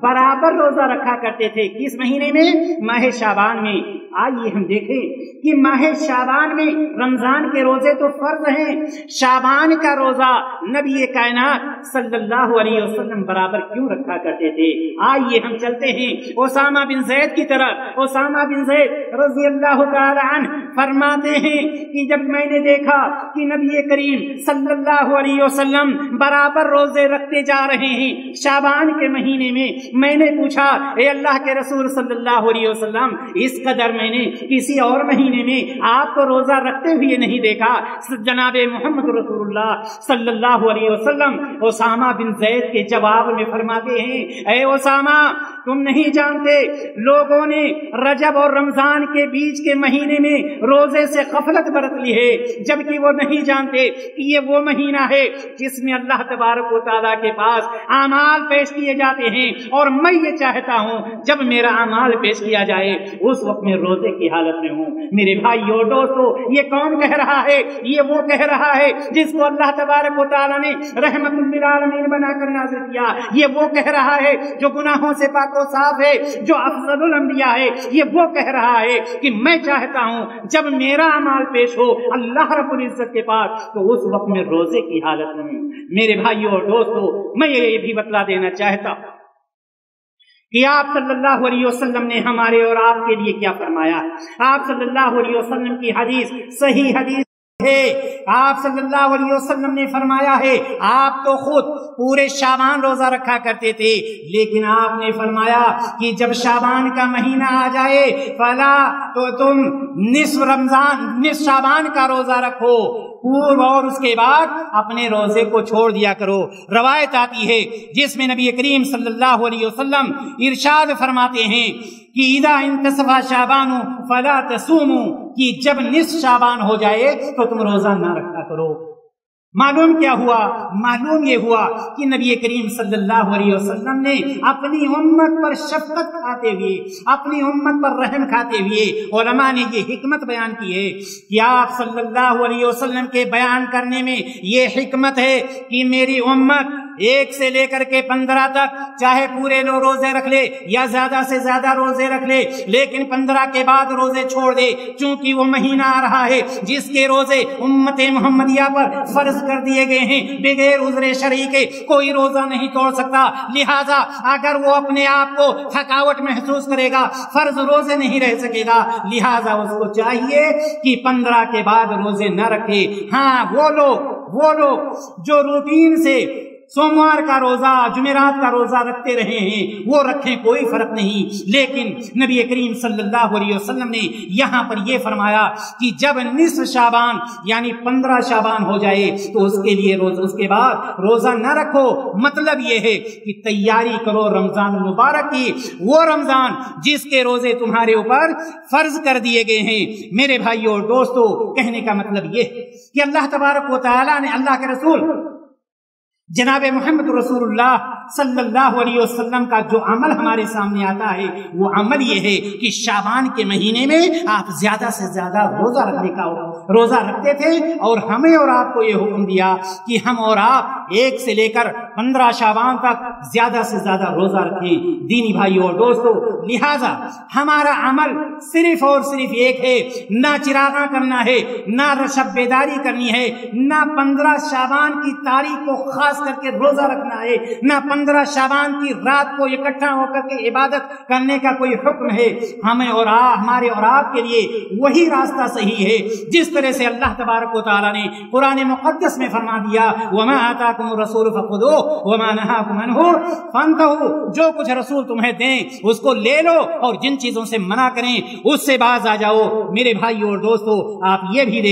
बराबर रोजा रखा करते थे। किस महीने में? माह शाबान में। आइए हम देखें कि माह शाबान में रमजान के रोजे तो फर्ज हैं, शाबान का रोजा नबी कायनात सल्लल्लाहु अलैहि वसल्लम बराबर क्यों रखा करते थे? आइए हम चलते हैं उसामा बिन ज़ैद की तरफ। उसामा बिन ज़ैद रज़ी अल्लाह तआला अन्हु फरमाते हैं कि जब मैंने देखा कि नबी करीम सल्लल्लाहु अलैहि वसल्लम बराबर रोजे रखते जा रहे हैं शाबान के महीने में, मैंने पूछा ए अल्लाह के रसूल सल्लल्लाहु अलैहि वसल्लम, इस कदर मैंने किसी और महीने में आपको रोजा रखते हुए नहीं देखा। जनाबे मोहम्मद रसूलुल्लाह सल्लल्लाहु अलैहि वसल्लम उसामा बिन ज़ैद के जवाब में फरमाते हैं, ए उसामा, तुम नहीं जानते लोगों ने रजब और रमजान के बीच के महीने में रोजे से गफलत बरत ली है, जबकि वो नहीं जानते कि ये वो महीना है जिसमें अल्लाह तबारक व तआला के पास आमाल पेश किए जाते हैं। और मैं ये चाहता हूँ जब मेरा आमाल पेश किया जाए उस वक्त मैं रोजे की हालत में हूँ। मेरे भाइयों दोस्तों, ये कौन कह रहा है? ये वो कह रहा है जिसको अल्लाह तबारक व तआला ने रहमतुल लिल आलमीन बनाकर नाज़िल किया। ये वो कह रहा है जो गुनाहों से पाको साफ है, जो अफजलुल अंबिया है। ये वो कह रहा है कि मैं चाहता हूँ जब मेरा अमाल पेश हो अल्लाह रब्बुल इज्जत के पास तो उस वक्त में रोजे की हालत में हूँ। मेरे भाइयों और दोस्तों, मैं ये भी बतला देना चाहता हूँ कि आप सल्लल्लाहु अलैहि वसल्लम ने हमारे और आपके लिए क्या फरमाया। आप सल्लल्लाहु अलैहि वसल्लम की हदीस सही हदीस है। आप सल्लल्लाहु अलैहि वसल्लम ने फरमाया है, आप तो खुद पूरे शाबान रोजा रखा करते थे, लेकिन आपने फरमाया कि जब शाबान का महीना आ जाए फला तो तुम निस्फ शाबान का रोजा रखो पूर्व, और उसके बाद अपने रोजे को छोड़ दिया करो। रवायत आती है जिसमें नबी करीम सल्लल्लाहु अलैहि वसल्लम इरशाद फरमाते हैं कि इदा इंतसफा शाबानु फला तसूमु, कि जब निस्फ शाबान हो जाए तो तुम रोजा ना रखा करो। मालूम क्या हुआ? मालूम ये हुआ कि नबी करीम सल्लल्लाहु अलैहि वसल्लम ने अपनी उम्मत पर शफकत खाते हुए, अपनी उम्मत पर रहम खाते हुए उलमा ने ये हिकमत बयान की है कि आप सल्लल्लाहु अलैहि वसल्लम के बयान करने में ये हिकमत है कि मेरी उम्मत 1 से लेकर के 15 तक चाहे पूरे रोजे रख ले या ज्यादा से ज्यादा रोजे रख ले, लेकिन 15 के बाद रोजे छोड़ दे, क्योंकि वो महीना आ रहा है जिसके रोजे उम्मत मोहम्मदिया पर फर्ज कर दिए गए हैं। बगैर उज़्र शरई के कोई रोजा नहीं तोड़ सकता। लिहाजा अगर वो अपने आप को थकावट महसूस करेगा, फर्ज रोजे नहीं रह सकेगा। लिहाजा उसको चाहिए कि 15 के बाद रोजे न रखे। हाँ, वो लोग जो रूटीन से सोमवार का रोजा, जुमेरात का रोजा रखते रहे हैं वो रखें, कोई फर्क नहीं। लेकिन नबी करीम सल्लल्लाहु अलैहि वसल्लम ने यहाँ पर यह फरमाया कि जब निस्फ शाबान यानी 15 शाबान हो जाए तो उसके लिए उसके बाद रोजा न रखो। मतलब ये है कि तैयारी करो रमजान मुबारक की, वो रमजान जिसके रोजे तुम्हारे ऊपर फर्ज कर दिए गए हैं। मेरे भाइयों और दोस्तों, कहने का मतलब ये कि अल्लाह तबारक व तआला ने, अल्लाह के रसूल जनाबे मोहम्मद रसूलुल्लाह सल्लल्लाहु अलैहि वसल्लम का जो अमल हमारे सामने आता है वो अमल ये है कि शाबान के महीने में आप ज्यादा से ज्यादा रोजा रखने का रोजा रखते थे, और हमें और आपको ये हुक्म दिया कि हम और आप 1 से लेकर 15 शाबान तक ज्यादा से ज्यादा रोजा रखें। दीनी भाइयों और दोस्तों, लिहाजा हमारा अमल सिर्फ और सिर्फ एक है, ना चिरागा करना है, ना शब-बेदारी करनी है, ना 15 शाबान की तारीख को खास करके रोजा रखना है, ना 15 शाबान की रात को इकट्ठा होकर के इबादत करने का कोई हुक्म है। हमें और हमारे और आपके लिए वही रास्ता सही है जिस तरह से अल्लाह तबारक व तआला ने कुरान मुक़द्दस में फरमा दिया, वमा आताकुमुर रसूल फखुदूहु वमा नहाकुम अन्हु फंतहू, जो कुछ रसूल तुम्हें दें उसको ले लो और जिन चीजों से मना करें उससे बाज आ जाओ। मेरे भाइयों और दोस्तों, आप ये भी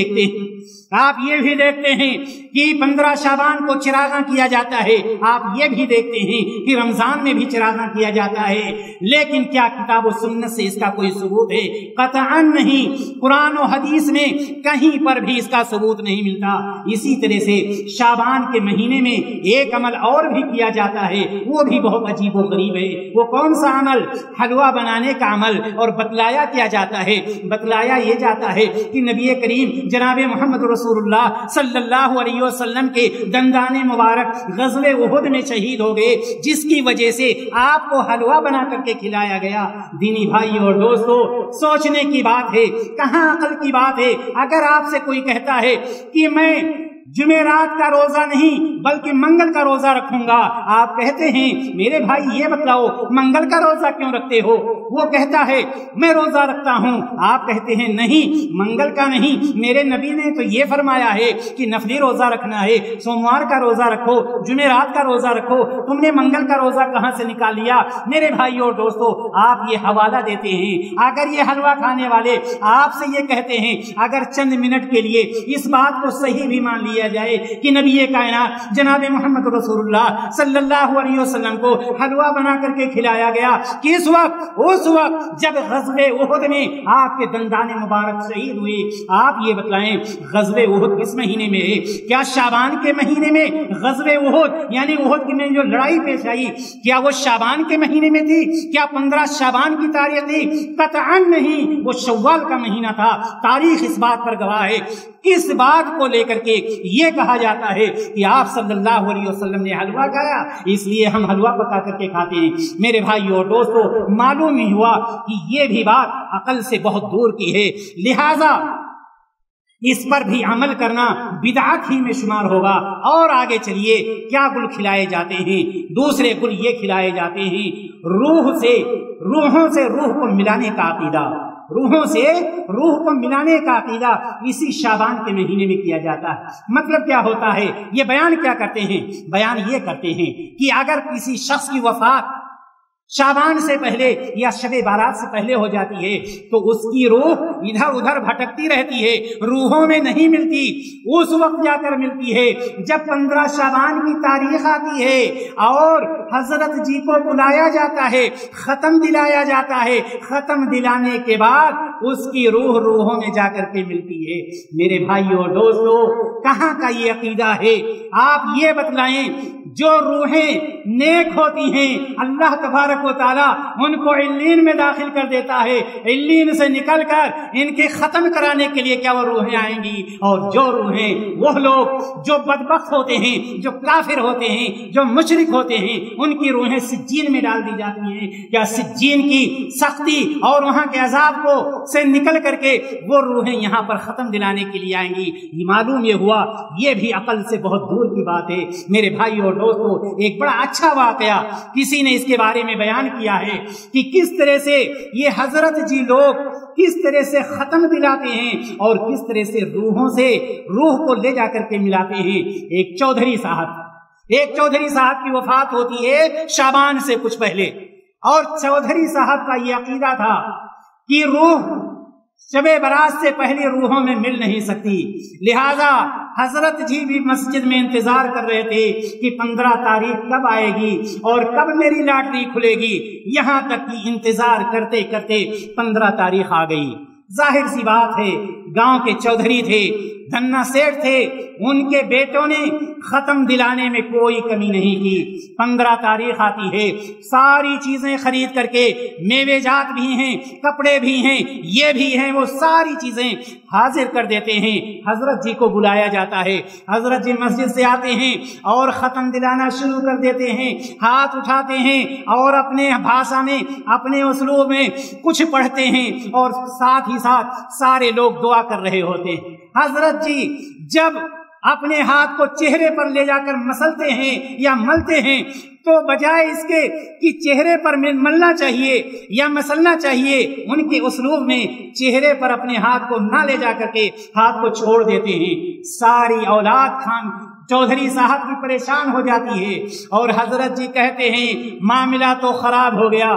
देखते हैं कि 15 शाबान को चिरागा किया जाता है, आप ये भी देखते हैं कि रमजान में भी चिरागा किया जाता है, लेकिन क्या किताब और सुन्नत से इसका कोई सबूत है? कतअन नहीं। कुरान और हदीस में कहीं पर भी इसका सबूत नहीं मिलता। इसी तरह से शाबान के महीने महीने में एक अमल और भी किया जाता है, वो भी बहुत अजीब व गरीब है। वो कौन सा अमल? हलवा बनाने का अमल। और बतलाया क्या जाता है? बतलाया ये जाता है कि नबी करीम जनाब मोहम्मद रसूलुल्लाह सल्लल्लाहु अलैहि वसल्लम के दंदाने मुबारक ग़ज़वे उहुद में शहीद हो गए, जिसकी वजह से आपको हलवा बना करके खिलाया गया। दीनी भाई और दोस्तों, सोचने की बात है, कहाँ अकल की बात है। अगर आपसे कोई कहता है कि मैं जुमेरात का रोजा नहीं बल्कि मंगल का रोजा रखूंगा, आप कहते हैं मेरे भाई ये बतलाओ मंगल का रोजा क्यों रखते हो? वो कहता है मैं रोजा रखता हूँ, आप कहते हैं नहीं मंगल का नहीं, मेरे नबी ने तो ये फरमाया है कि नफली रोजा रखना है, सोमवार का रोजा रखो, जुमेरात का रोजा रखो, तुमने मंगल का रोजा कहाँ से निकाल लिया? मेरे भाई और दोस्तों, आप ये हवाला देते हैं। अगर ये हलवा खाने वाले आपसे ये कहते हैं, अगर चंद मिनट के लिए इस बात को सही भी मान लिया जाए कि नबी कायनात जनाब मोहम्मद रसूलुल्लाह सल्लल्लाहु अलैहि वसल्लम को हलवा बना करके खिलाया गया, किस वक्त? उस वक्त जब ग़ज़वे उहुद में आपके दंदाने मुबारक शहीद हुए। आप ये बतलाएं ग़ज़वे उहुद किस महीने में है? क्या शाबान के महीने में ग़ज़वे उहुद यानी उहुद में जो लड़ाई पेश आई, क्या वो शाबान के महीने में थी? क्या 15 शाबान की तारीख थी? कतअन नहीं, वो शव्वाल का महीना था। तारीख इस बात पर गवाह है। किस बात को लेकर के ये कहा जाता है कि आप सल्लल्लाहु अलैहि वसल्लम ने हलवा खाया, इसलिए हम हलवा पका करके खाते हैं। मेरे भाइयों और दोस्तों, मालूम ही हुआ कि ये भी बात अकल से बहुत दूर की है, लिहाजा इस पर भी अमल करना बिदअत ही में शुमार होगा। और आगे चलिए, क्या गुल खिलाए जाते हैं? दूसरे गुल ये खिलाए जाते हैं रूहों से रूह को मिलाने का अकीदा। रूहों से रूह को मिलाने का अकीदा इसी शाबान के महीने में किया जाता है। मतलब क्या होता है? ये बयान क्या करते हैं? बयान ये करते हैं कि अगर किसी शख्स की वफात शाबान से पहले या शबे बारात से पहले हो जाती है तो उसकी रूह इधर उधर भटकती रहती है, रूहों में नहीं मिलती। उस वक्त जाकर मिलती है जब 15 शाबान की तारीख आती है और हजरत जी को बुलाया जाता है, खत्म दिलाया जाता है। खत्म दिलाने के बाद उसकी रूह रूहों में जाकर के मिलती है। मेरे भाइयों और दोस्तों, कहाँ का ये अकीदा है? आप ये बतलाएं, जो रूहें नेक होती हैं अल्लाह तबारक व तआला उनको इल्लीन में दाखिल कर देता है। इल्लीन से निकलकर इनके खत्म कराने के लिए क्या वो रूहें आएंगी? और जो रूहें, वो लोग जो बदबख्त होते हैं, जो काफिर होते हैं, जो मुशरिक होते हैं, उनकी रूहें सिज्जीन में डाल दी जाती हैं। क्या सिज्जीन की सख्ती और वहां के अजाब को से निकल करके वो रूहें यहाँ पर खत्म दिलाने के लिए आएंगी? मालूम ये हुआ, ये भी अकल से बहुत दूर की बात है। मेरे भाई और दोस्तों, एक बड़ा अच्छा वाकया किसी ने इसके बारे में बयान किया है कि किस तरह से ये हजरत जी लोग किस तरह से खत्म दिलाते हैं और किस तरह से रूहों से रूह को ले जाकर के मिलाते हैं। एक चौधरी साहब की वफात होती है शाबान से कुछ पहले, और चौधरी साहब का ये अकीदा था कि रूह शबे बारात से पहले रूहों में मिल नहीं सकती। लिहाजा हजरत जी भी मस्जिद में इंतजार कर रहे थे कि 15 तारीख कब आएगी और कब मेरी लॉटरी खुलेगी। यहाँ तक कि इंतजार करते करते 15 तारीख आ गई। जाहिर सी बात है, गांव के चौधरी थे, धन्ना सेठ थे, उनके बेटों ने खत्म दिलाने में कोई कमी नहीं की। 15 तारीख आती है, सारी चीजें खरीद करके, मेवेजात भी हैं, कपड़े भी हैं, ये भी हैं, वो सारी चीजें हाजिर कर देते हैं। हजरत जी को बुलाया जाता है। हजरत जी मस्जिद से आते हैं और खत्म दिलाना शुरू कर देते हैं। हाथ उठाते हैं और अपने भाषा में, अपने उसलूब में कुछ पढ़ते हैं और साथ ही साथ सारे लोग दुआ कर रहे होते हैं। हजरत जी जब अपने हाथ को चेहरे पर ले जाकर मसलते हैं या मलते हैं तो बजाय इसके कि चेहरे पर मलना चाहिए या मसलना चाहिए, उनके उसलूब में चेहरे पर अपने हाथ को ना ले जाकर के हाथ को छोड़ देते हैं। सारी औलाद खान चौधरी साहब की परेशान हो जाती है और हजरत जी कहते हैं मामला तो खराब हो गया,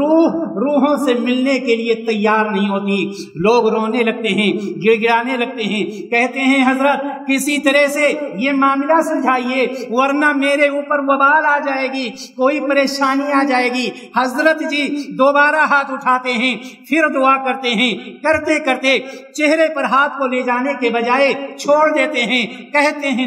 रूहों से मिलने के लिए तैयार नहीं होती। लोग रोने लगते हैं, गिड़गिड़ाने लगते हैं, कहते हैं हजरत किसी तरह से ये मामला सुलझाइए वरना मेरे ऊपर वबाल आ जाएगी, कोई परेशानी आ जाएगी। हजरत जी दोबारा हाथ उठाते हैं, फिर दुआ करते हैं, करते करते चेहरे पर हाथ को ले जाने के बजाय छोड़ देते हैं। कहते हैं नहीं,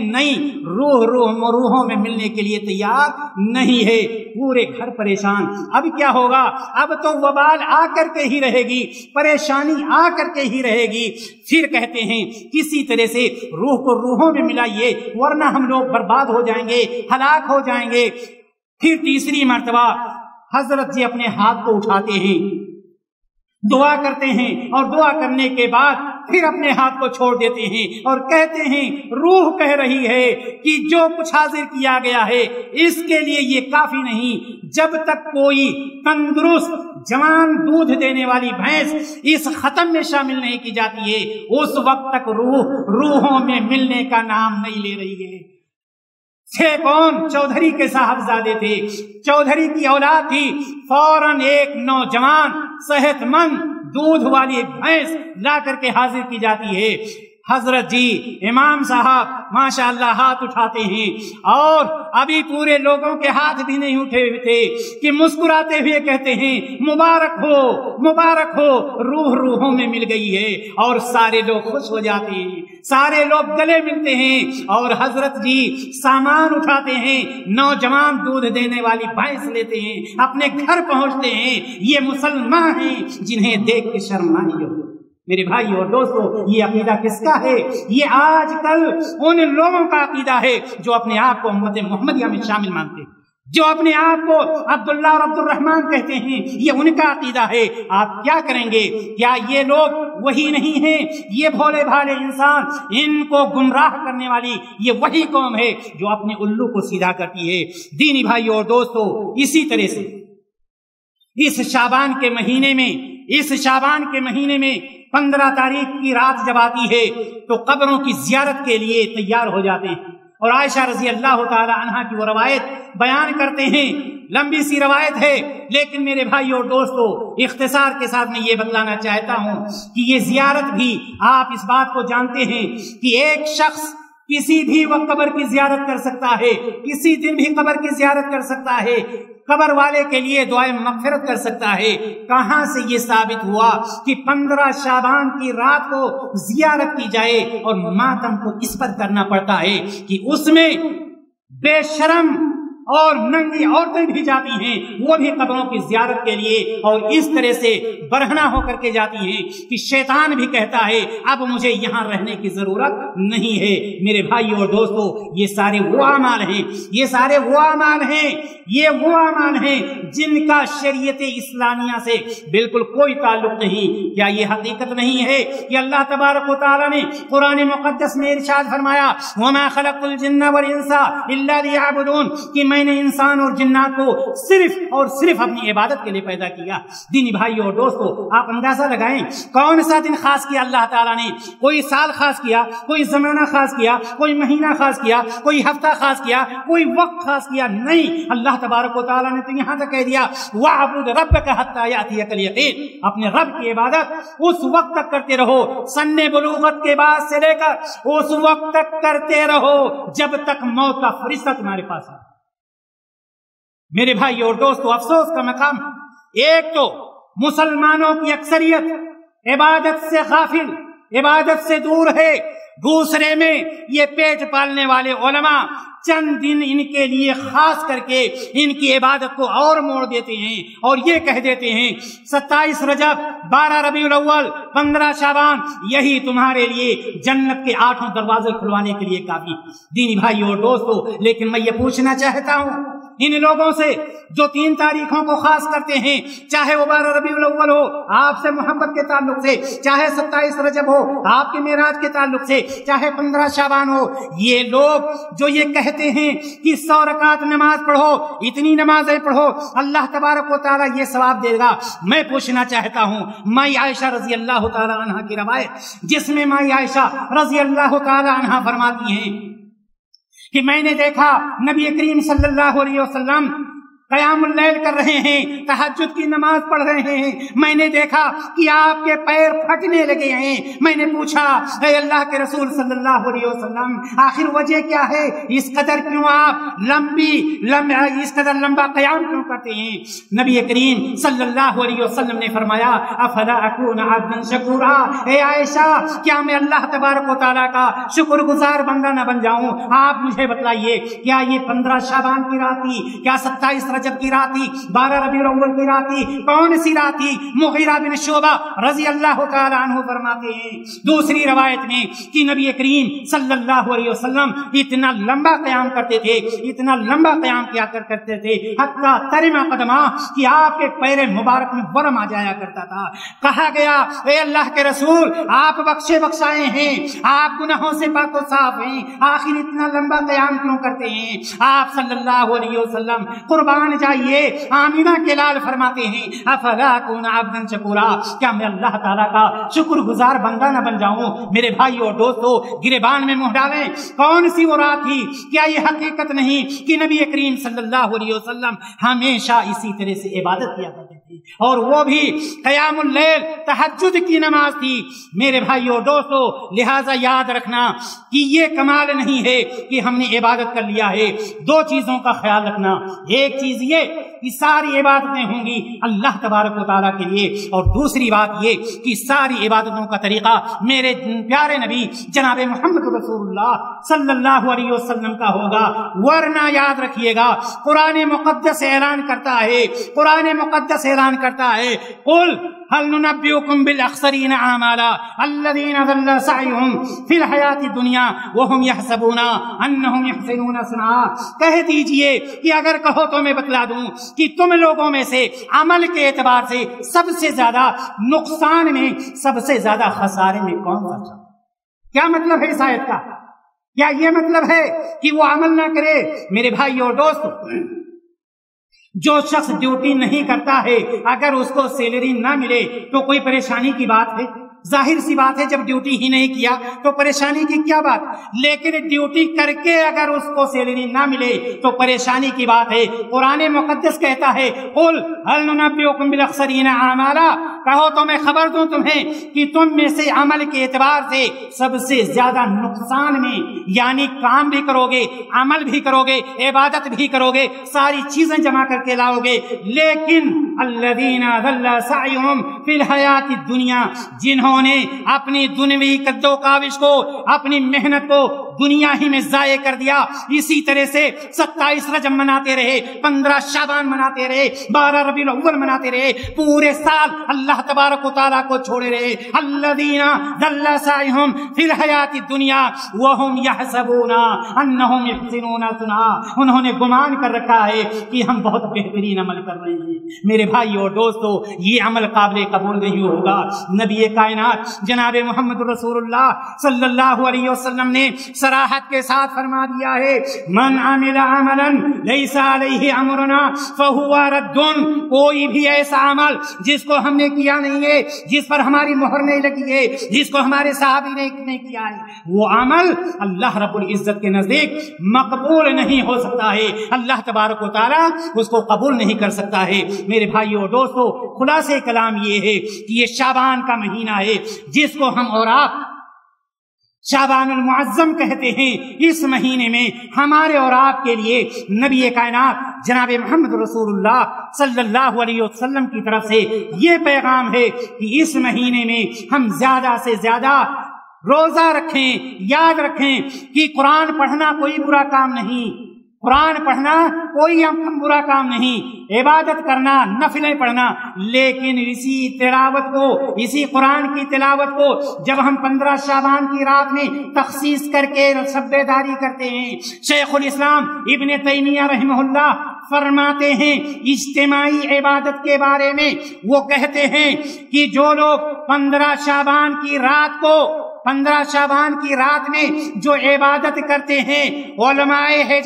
रूहों में मिलने के लिए तैयार नहीं है। पूरे घर परेशान। अब क्या होगा? अब तो वबाल आकर के ही रहेगी, परेशानी आकर के ही रहेगी। फिर कहते हैं किसी तरह से रूह को रूहों में मिलाइए, वरना हम लोग बर्बाद हो जाएंगे, हलाक हो जाएंगे। फिर तीसरी मर्तबा हजरत जी अपने हाथ को उठाते हैं, दुआ करते हैं, और दुआ करने के बाद फिर अपने हाथ को छोड़ देते हैं और कहते हैं रूह कह रही है कि जो कुछ हाजिर किया गया है इसके लिए ये काफी नहीं। जब तक कोई तंदुरुस्त जवान दूध देने वाली भैंस इस खत्म में शामिल नहीं की जाती है, उस वक्त तक रूहों में मिलने का नाम नहीं ले रही है। थे कौन? चौधरी के साहबजादे थे, चौधरी की औलाद थी। फौरन एक नौजवान सेहतमंद दूध वाली भैंस ला करके हाजिर की जाती है। हजरत जी इमाम साहब माशाअल्लाह हाथ उठाते हैं, और अभी पूरे लोगों के हाथ भी नहीं उठे हुए थे कि मुस्कुराते हुए कहते हैं मुबारक हो, मुबारक हो, रूहों में मिल गई है। और सारे लोग खुश हो जाते हैं, सारे लोग गले मिलते हैं, और हजरत जी सामान उठाते हैं, नौजवान दूध देने वाली भैंस लेते हैं, अपने घर पहुंचते हैं। ये मुसलमान हैं जिन्हें देख के शर्म आनी हो। मेरे भाई और दोस्तों, ये अकीदा किसका है? ये आजकल उन लोगों का अकीदा है जो अपने आप को उम्मत मोहम्मदिया में शामिल मानते हैं, जो अपने आप को अब्दुल्ला और अब्दुल रहमान कहते हैं। ये उनका अकीदा है। आप क्या करेंगे? क्या ये लोग वही नहीं हैं? ये भोले भाले इंसान, इनको गुमराह करने वाली ये वही कौम है जो अपने उल्लू को सीधा करती है। दीनी भाई और दोस्तों, इसी तरह से इस शाबान के महीने में 15 तारीख की रात जब आती है तो कब्रों की जियारत के लिए तैयार हो जाते हैं। और आयशा रजी अल्लाह ताला अन्हा की वो रवायत बयान करते हैं। लंबी सी रवायत है, लेकिन मेरे भाई और दोस्तों, इख्तिसार के साथ मैं ये बतलाना चाहता हूं कि ये जियारत भी, आप इस बात को जानते हैं कि एक शख्स किसी भी वक्त कब्र की जियारत कर सकता है, किसी दिन भी कब्र की जियारत कर सकता है, कब्र वाले के लिए दुआए मगफिरत कर सकता है। कहां से ये साबित हुआ कि 15 शाबान की रात को जियारत की जाए? और मातम को इस पर करना पड़ता है कि उसमें बेशरम और नंगी औरतें भी जाती हैं, वो भी कब्रों की जियारत के लिए, और इस तरह से बरहना होकर के जाती हैं कि शैतान भी कहता है अब मुझे यहाँ रहने की जरूरत नहीं है। मेरे भाई और दोस्तों, ये सारे वो अमाल हैं, ये वो अमाल हैं जिनका शरीयत इस्लामिया से बिल्कुल कोई ताल्लुक नहीं। क्या ये हकीकत नहीं है कि अल्लाह तबारक व तआला ने कुरान मुक़द्दस में इरशाद फरमाया वमा खलक़तुल जिन्ना वल इंसा इल्ला लियअबुदून, कि मैंने इंसान और जिन्नात को सिर्फ और सिर्फ अपनी इबादत के लिए पैदा किया। दीनी भाई और दोस्तों, आप अंदाजा लगाएं कौन सा दिन खास किया अल्लाह ताला ने? कोई साल खास किया, कोई जमाना खास किया, कोई महीना खास किया, कोई हफ्ता खास किया, कोई वक्त खास किया? नहीं, अल्लाह तबारक व तआला ने तो यहां तक कह दिया वअबुद रब्बका हत्ता यातियकल यकीन, अपने रब की इबादत उस वक्त तक करते रहो, सन्ने बुलूगत के बाद से लेकर उस वक्त तक करते रहो जब तक मौत का फरिश्ता तुम्हारे पास है। मेरे भाई और दोस्तों, अफसोस का मकाम, एक तो मुसलमानों की अक्सरियत इबादत से गाफिल, इबादत से दूर है। दूसरे में ये पेट पालने वाले उलमा चंद दिन इनके लिए खास करके इनकी इबादत को और मोड़ देते हैं और ये कह देते हैं 27 रजब, 12 रबीउल अव्वल, 15 शाबान, यही तुम्हारे लिए जन्नत के 8 दरवाजे खुलवाने के लिए काफी। दीनी भाई और दोस्तों, लेकिन मैं ये पूछना चाहता हूँ इन लोगों से जो 3 तारीखों को खास करते हैं, चाहे वो 12 रबीउल अव्वल हो आपसे मोहब्बत के ताल्लुक से, चाहे 27 रजब हो आपके मेराज के ताल्लुक से, चाहे 15 शाबान हो, ये लोग जो ये कहते हैं कि 100 रकात नमाज पढ़ो, इतनी नमाजें पढ़ो, अल्लाह तबारक व तआला ये सवाब देगा। मैं पूछना चाहता हूँ माई आयशा रजी अल्लाह तआला अन्हा की रवायत, जिसमें माई आयशा रजी अल्लाह तआला अन्हा फरमाती हैं कि मैंने देखा नबी करीम सल्लल्लाहु अलैहि वसल्लम قیام اللیل کر رہے ہیں، تہجد کی نماز پڑھ رہے ہیں، میں نے دیکھا کہ آپ کے پیر پھٹنے لگے ہیں۔ میں نے پوچھا اے اللہ کے رسول صلی اللہ علیہ وسلم، آخر وجہ کیا ہے؟ اس قدر کیوں آپ اس قدر لمبا قیام کیوں کرتے ہیں؟ نبی کریم صلی اللہ علیہ وسلم نے فرمایا افلا اکون عبدا شکورا، اے عائشہ کیا میں اللہ تبارک و تعالیٰ کا شکر گزار بندہ نہ بن جاؤں؟ آپ مجھے بتلائیے، کیا یہ 15 شعبان کی رات تھی؟ کیا 27 رجب کی رات تھی؟ 12 ربیع الاول کی رات تھی؟ کون سی رات تھی؟ مغیرہ بن شعبہ رضی اللہ تعالی عنہ فرماتے ہیں دوسری روایت میں کہ نبی کریم صلی اللہ علیہ وسلم اتنا لمبا قیام کرتے تھے، اتنا لمبا قیام کیا کرتے تھے حتی ترما قدمہ کہ آپ کے پیر مبارک میں ورم آ جایا کرتا تھا۔ کہا گیا اے اللہ کے رسول آپ بخشے بخشائے ہیں، آپ گناہوں سے پاک و صاف ہیں، آخر اتنا لمبا قیام کیوں کرتے ہیں؟ آپ صلی اللہ علیہ وسلم قربان جائیے، آمینہ کے لال فرماتے ہیں افلا اکون عبدا شکورا، کیا میں اللہ تعالیٰ کا شکر گزار بندہ نہ بن جاؤں؟ میرے بھائیو اور دوستو، گریبان میں منہ ڈالیں، کون سی وہ رات تھی؟ کیا یہ حقیقت نہیں کہ نبی کریم صلی اللہ علیہ وسلم ہمیشہ اسی طرح سے عبادت کیا کرتے تھے، اور وہ بھی قیام اللیل تہجد کی نماز تھی؟ میرے بھائیو اور دوستو، لہذا یاد رکھنا کہ یہ کمال نہیں ہے کہ ہم نے عبادت کر لیا ہے۔ دو چیزوں کا خیال رکھنا، ایک چیز یہ کہ ساری عبادتیں ہوں گی اللہ تبارک و تعالیٰ کے لیے، اور دوسری بات یہ کہ ساری عبادتوں کا طریقہ میرے پیارے نبی جناب محمد رسول اللہ صلی اللہ علیہ وسلم کا ہوگا۔ ورنہ یاد رکھیے گا قرآن مقدس اعلان کرتا ہے، قرآن مقدس اعلان کرتا ہے قل هل ننبئكم بالاخسرین اعمالا الذین ضل سعیهم فی الحیات الدنیا وهم یحسبون انهم یحسنون صنعا، کہہ دیجئے کہ اگر کہو تو میں بتلا دوں کہ تم لوگوں میں سے عمل کے اعتبار سے سب سے زیادہ نقصان میں، سب سے زیادہ خسارے میں کون سا؟ کیا مطلب ہے اس آیت کا؟ کیا یہ مطلب ہے کہ وہ عمل نہ کرے؟ میرے بھائی اور دوستو، جو شخص ڈیوٹی نہیں کرتا ہے اگر اس کو سیلری نہ ملے تو کوئی پریشانی کی بات ہے؟ ظاہر سی بات ہے جب ڈیوٹی ہی نہیں کیا تو پریشانی کی کیا بات، لیکن ڈیوٹی کر کے اگر اس کو سیلری نہ ملے تو پریشانی کی بات ہے۔ قرآن مقدس کہتا ہے قل هل ننبئكم بالاخسرین اعمالا، کہو تو میں خبر دوں تمہیں کہ تم میں سے عمل کے اعتبار سے سب سے زیادہ نقصان میں، یعنی کام بھی کرو گے، عمل بھی کرو گے، عبادت بھی کرو گے، ساری چیزیں جمع کر کے لاؤ گے، لیکن الذین ضل سعیہم فی الحیات الدنیا، جنہوں نے اپنی دنیوی کد و کاوش کو، اپنی محنت کو دنیا ہی میں ضائع کر دیا، اسی طرح سے 27 رجب مناتے رہے، 15 شعبان مناتے رہے، 12 ربیع الاول مناتے رہے، پورے سال اللہ تبارک و تعالیٰ کو چھوڑے رہے۔ الذین ضل سعیہم فی الحیات الدنیا وہم یحسبون انہم یحسنون صنعا، انہوں نے گمان کر رکھا ہے کہ ہم بہت بہترین عمل کر رہے ہیں۔ میرے بھائی اور دوستو، یہ عمل قابل قبول نہیں ہوگا۔ نبی کائنات جناب محمد رسول اللہ صلی اللہ علیہ وسلم نے صراحت کے ساتھ فرما دیا ہے من عمل عملا لیس علیہ امرنا فہو رد، کوئی بھی ایسا عمل جس کو ہم نے کیا نہیں ہے، جس پر ہماری مہر نہیں لگی ہے، جس کو ہمارے صحابی نے نہیں کیا ہے، وہ عمل اللہ رب العزت کے نزدیک مقبول نہیں ہو سکتا ہے، اللہ تبارک و تعالیٰ اس کو قبول نہیں کر سکتا ہے۔ میرے بھائیو اور دوستو، خلاصہ کلام یہ ہے کہ یہ شعبان کا مہینہ ہے جس کو ہم اور آپ شعبان المعظم کہتے ہیں۔ اس مہینے میں ہمارے اور آپ کے لیے نبی کائنات جناب محمد رسول اللہ صلی اللہ علیہ وسلم کی طرف سے یہ پیغام ہے کہ اس مہینے میں ہم زیادہ سے زیادہ روزہ رکھیں۔ یاد رکھیں کہ قرآن پڑھنا کوئی برا کام نہیں، قرآن پڑھنا کوئی برا کام نہیں، عبادت کرنا، نفلیں پڑھنا، لیکن اسی تلاوت کو، اسی قرآن کی تلاوت کو جب ہم 15 شعبان کی رات میں تخصیص کر کے شب بیداری کرتے ہیں، شیخ الاسلام ابن تیمیہ رحمہ اللہ فرماتے ہیں اجتماعی عبادت کے بارے میں، وہ کہتے ہیں کہ جو لوگ 15 شعبان کی رات کو، 15 شعبان کی رات میں جو عبادت کرتے ہیں، علماء حجاز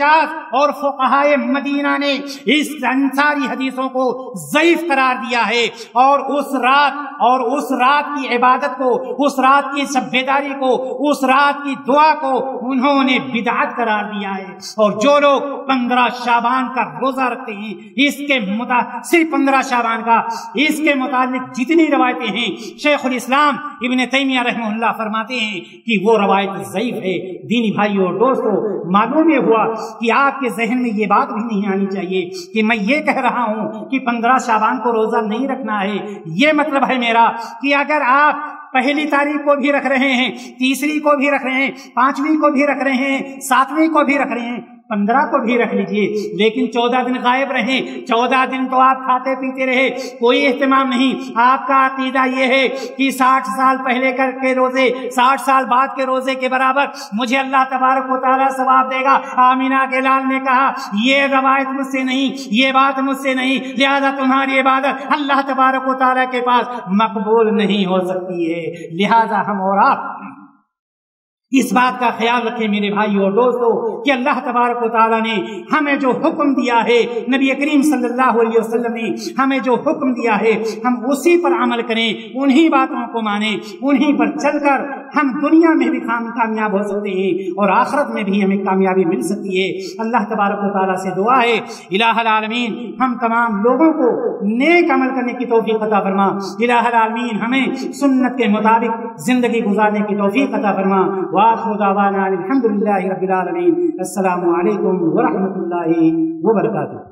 اور فقہائے مدینہ نے اس ساری حدیثوں کو ضعیف قرار دیا ہے، اور اس رات کی عبادت کو، اس رات کی شب بیداری کو، اس رات کی دعا کو انہوں نے بدعت قرار دیا ہے۔ اور جو لوگ 15 شعبان کا روزہ رکھتے ہیں، صرف 15 شعبان کا، اس کے متعلق جتنی روایتیں ہیں شیخ الاسلام ابن تیمیہ رحمہ اللہ فرماتے ہیں کہ وہ روایت ضعیف ہے۔ دینی بھائیوں اور دوستوں، معلوم یہ ہوا کہ آپ کے ذہن میں یہ بات بھی نہیں آنی چاہیے کہ میں یہ کہہ رہا ہوں کہ 15 شعبان کو روزہ نہیں رکھنا ہے۔ یہ مطلب ہے میرا کہ اگر آپ پہلی تاریخ کو بھی رکھ رہے ہیں، تیسری کو بھی رکھ رہے ہیں، 5ویں کو بھی رکھ رہے ہیں، 7ویں کو بھی رکھ رہے ہیں، 15 کو بھی رکھ لیجئے، لیکن 14 دن غائب رہیں۔ 14 دن تو آپ کھاتے پیتے رہے، کوئی اہتمام نہیں۔ آپ کا عقیدہ یہ ہے کہ 60 سال پہلے کے روزے 60 سال بعد کے روزے کے برابر مجھے اللہ تبارک و تعالیٰ ثواب دے گا۔ آمینہ کے لال نے کہا یہ روایت مجھ سے نہیں، یہ بات مجھ سے نہیں، لہذا تمہاری عبادت اللہ تبارک و تعالیٰ کے پاس مقبول نہیں ہو سکتی ہے۔ لہذا ہم اور آپ اس بات کا خیال رکھیں میرے بھائیو اور دوستو کہ اللہ تبارک و تعالیٰ نے ہمیں جو حکم دیا ہے، نبی کریم صلی اللہ علیہ وسلم نے ہمیں جو حکم دیا ہے، ہم اسی پر عمل کریں، انہی باتوں کو مانیں، انہی پر چل کر ہم دنیا میں بھی کامیاب ہو سکتے ہیں اور آخرت میں بھی ہمیں کامیابی مل سکتی ہے۔ اللہ تبارک و تعالیٰ سے دعا ہے الہ العالمین ہم تمام لوگوں کو نیک عمل کرنے کی توفیق عطا فرما۔ الہ العالمین ہمیں سنت کے مطابق زندگی گزارنے کی توفیق عطا فرما۔ وآخر دعوانا الحمد للہ رب العالمین۔ السلام علیکم ورحمۃ اللہ وبرکاتہ۔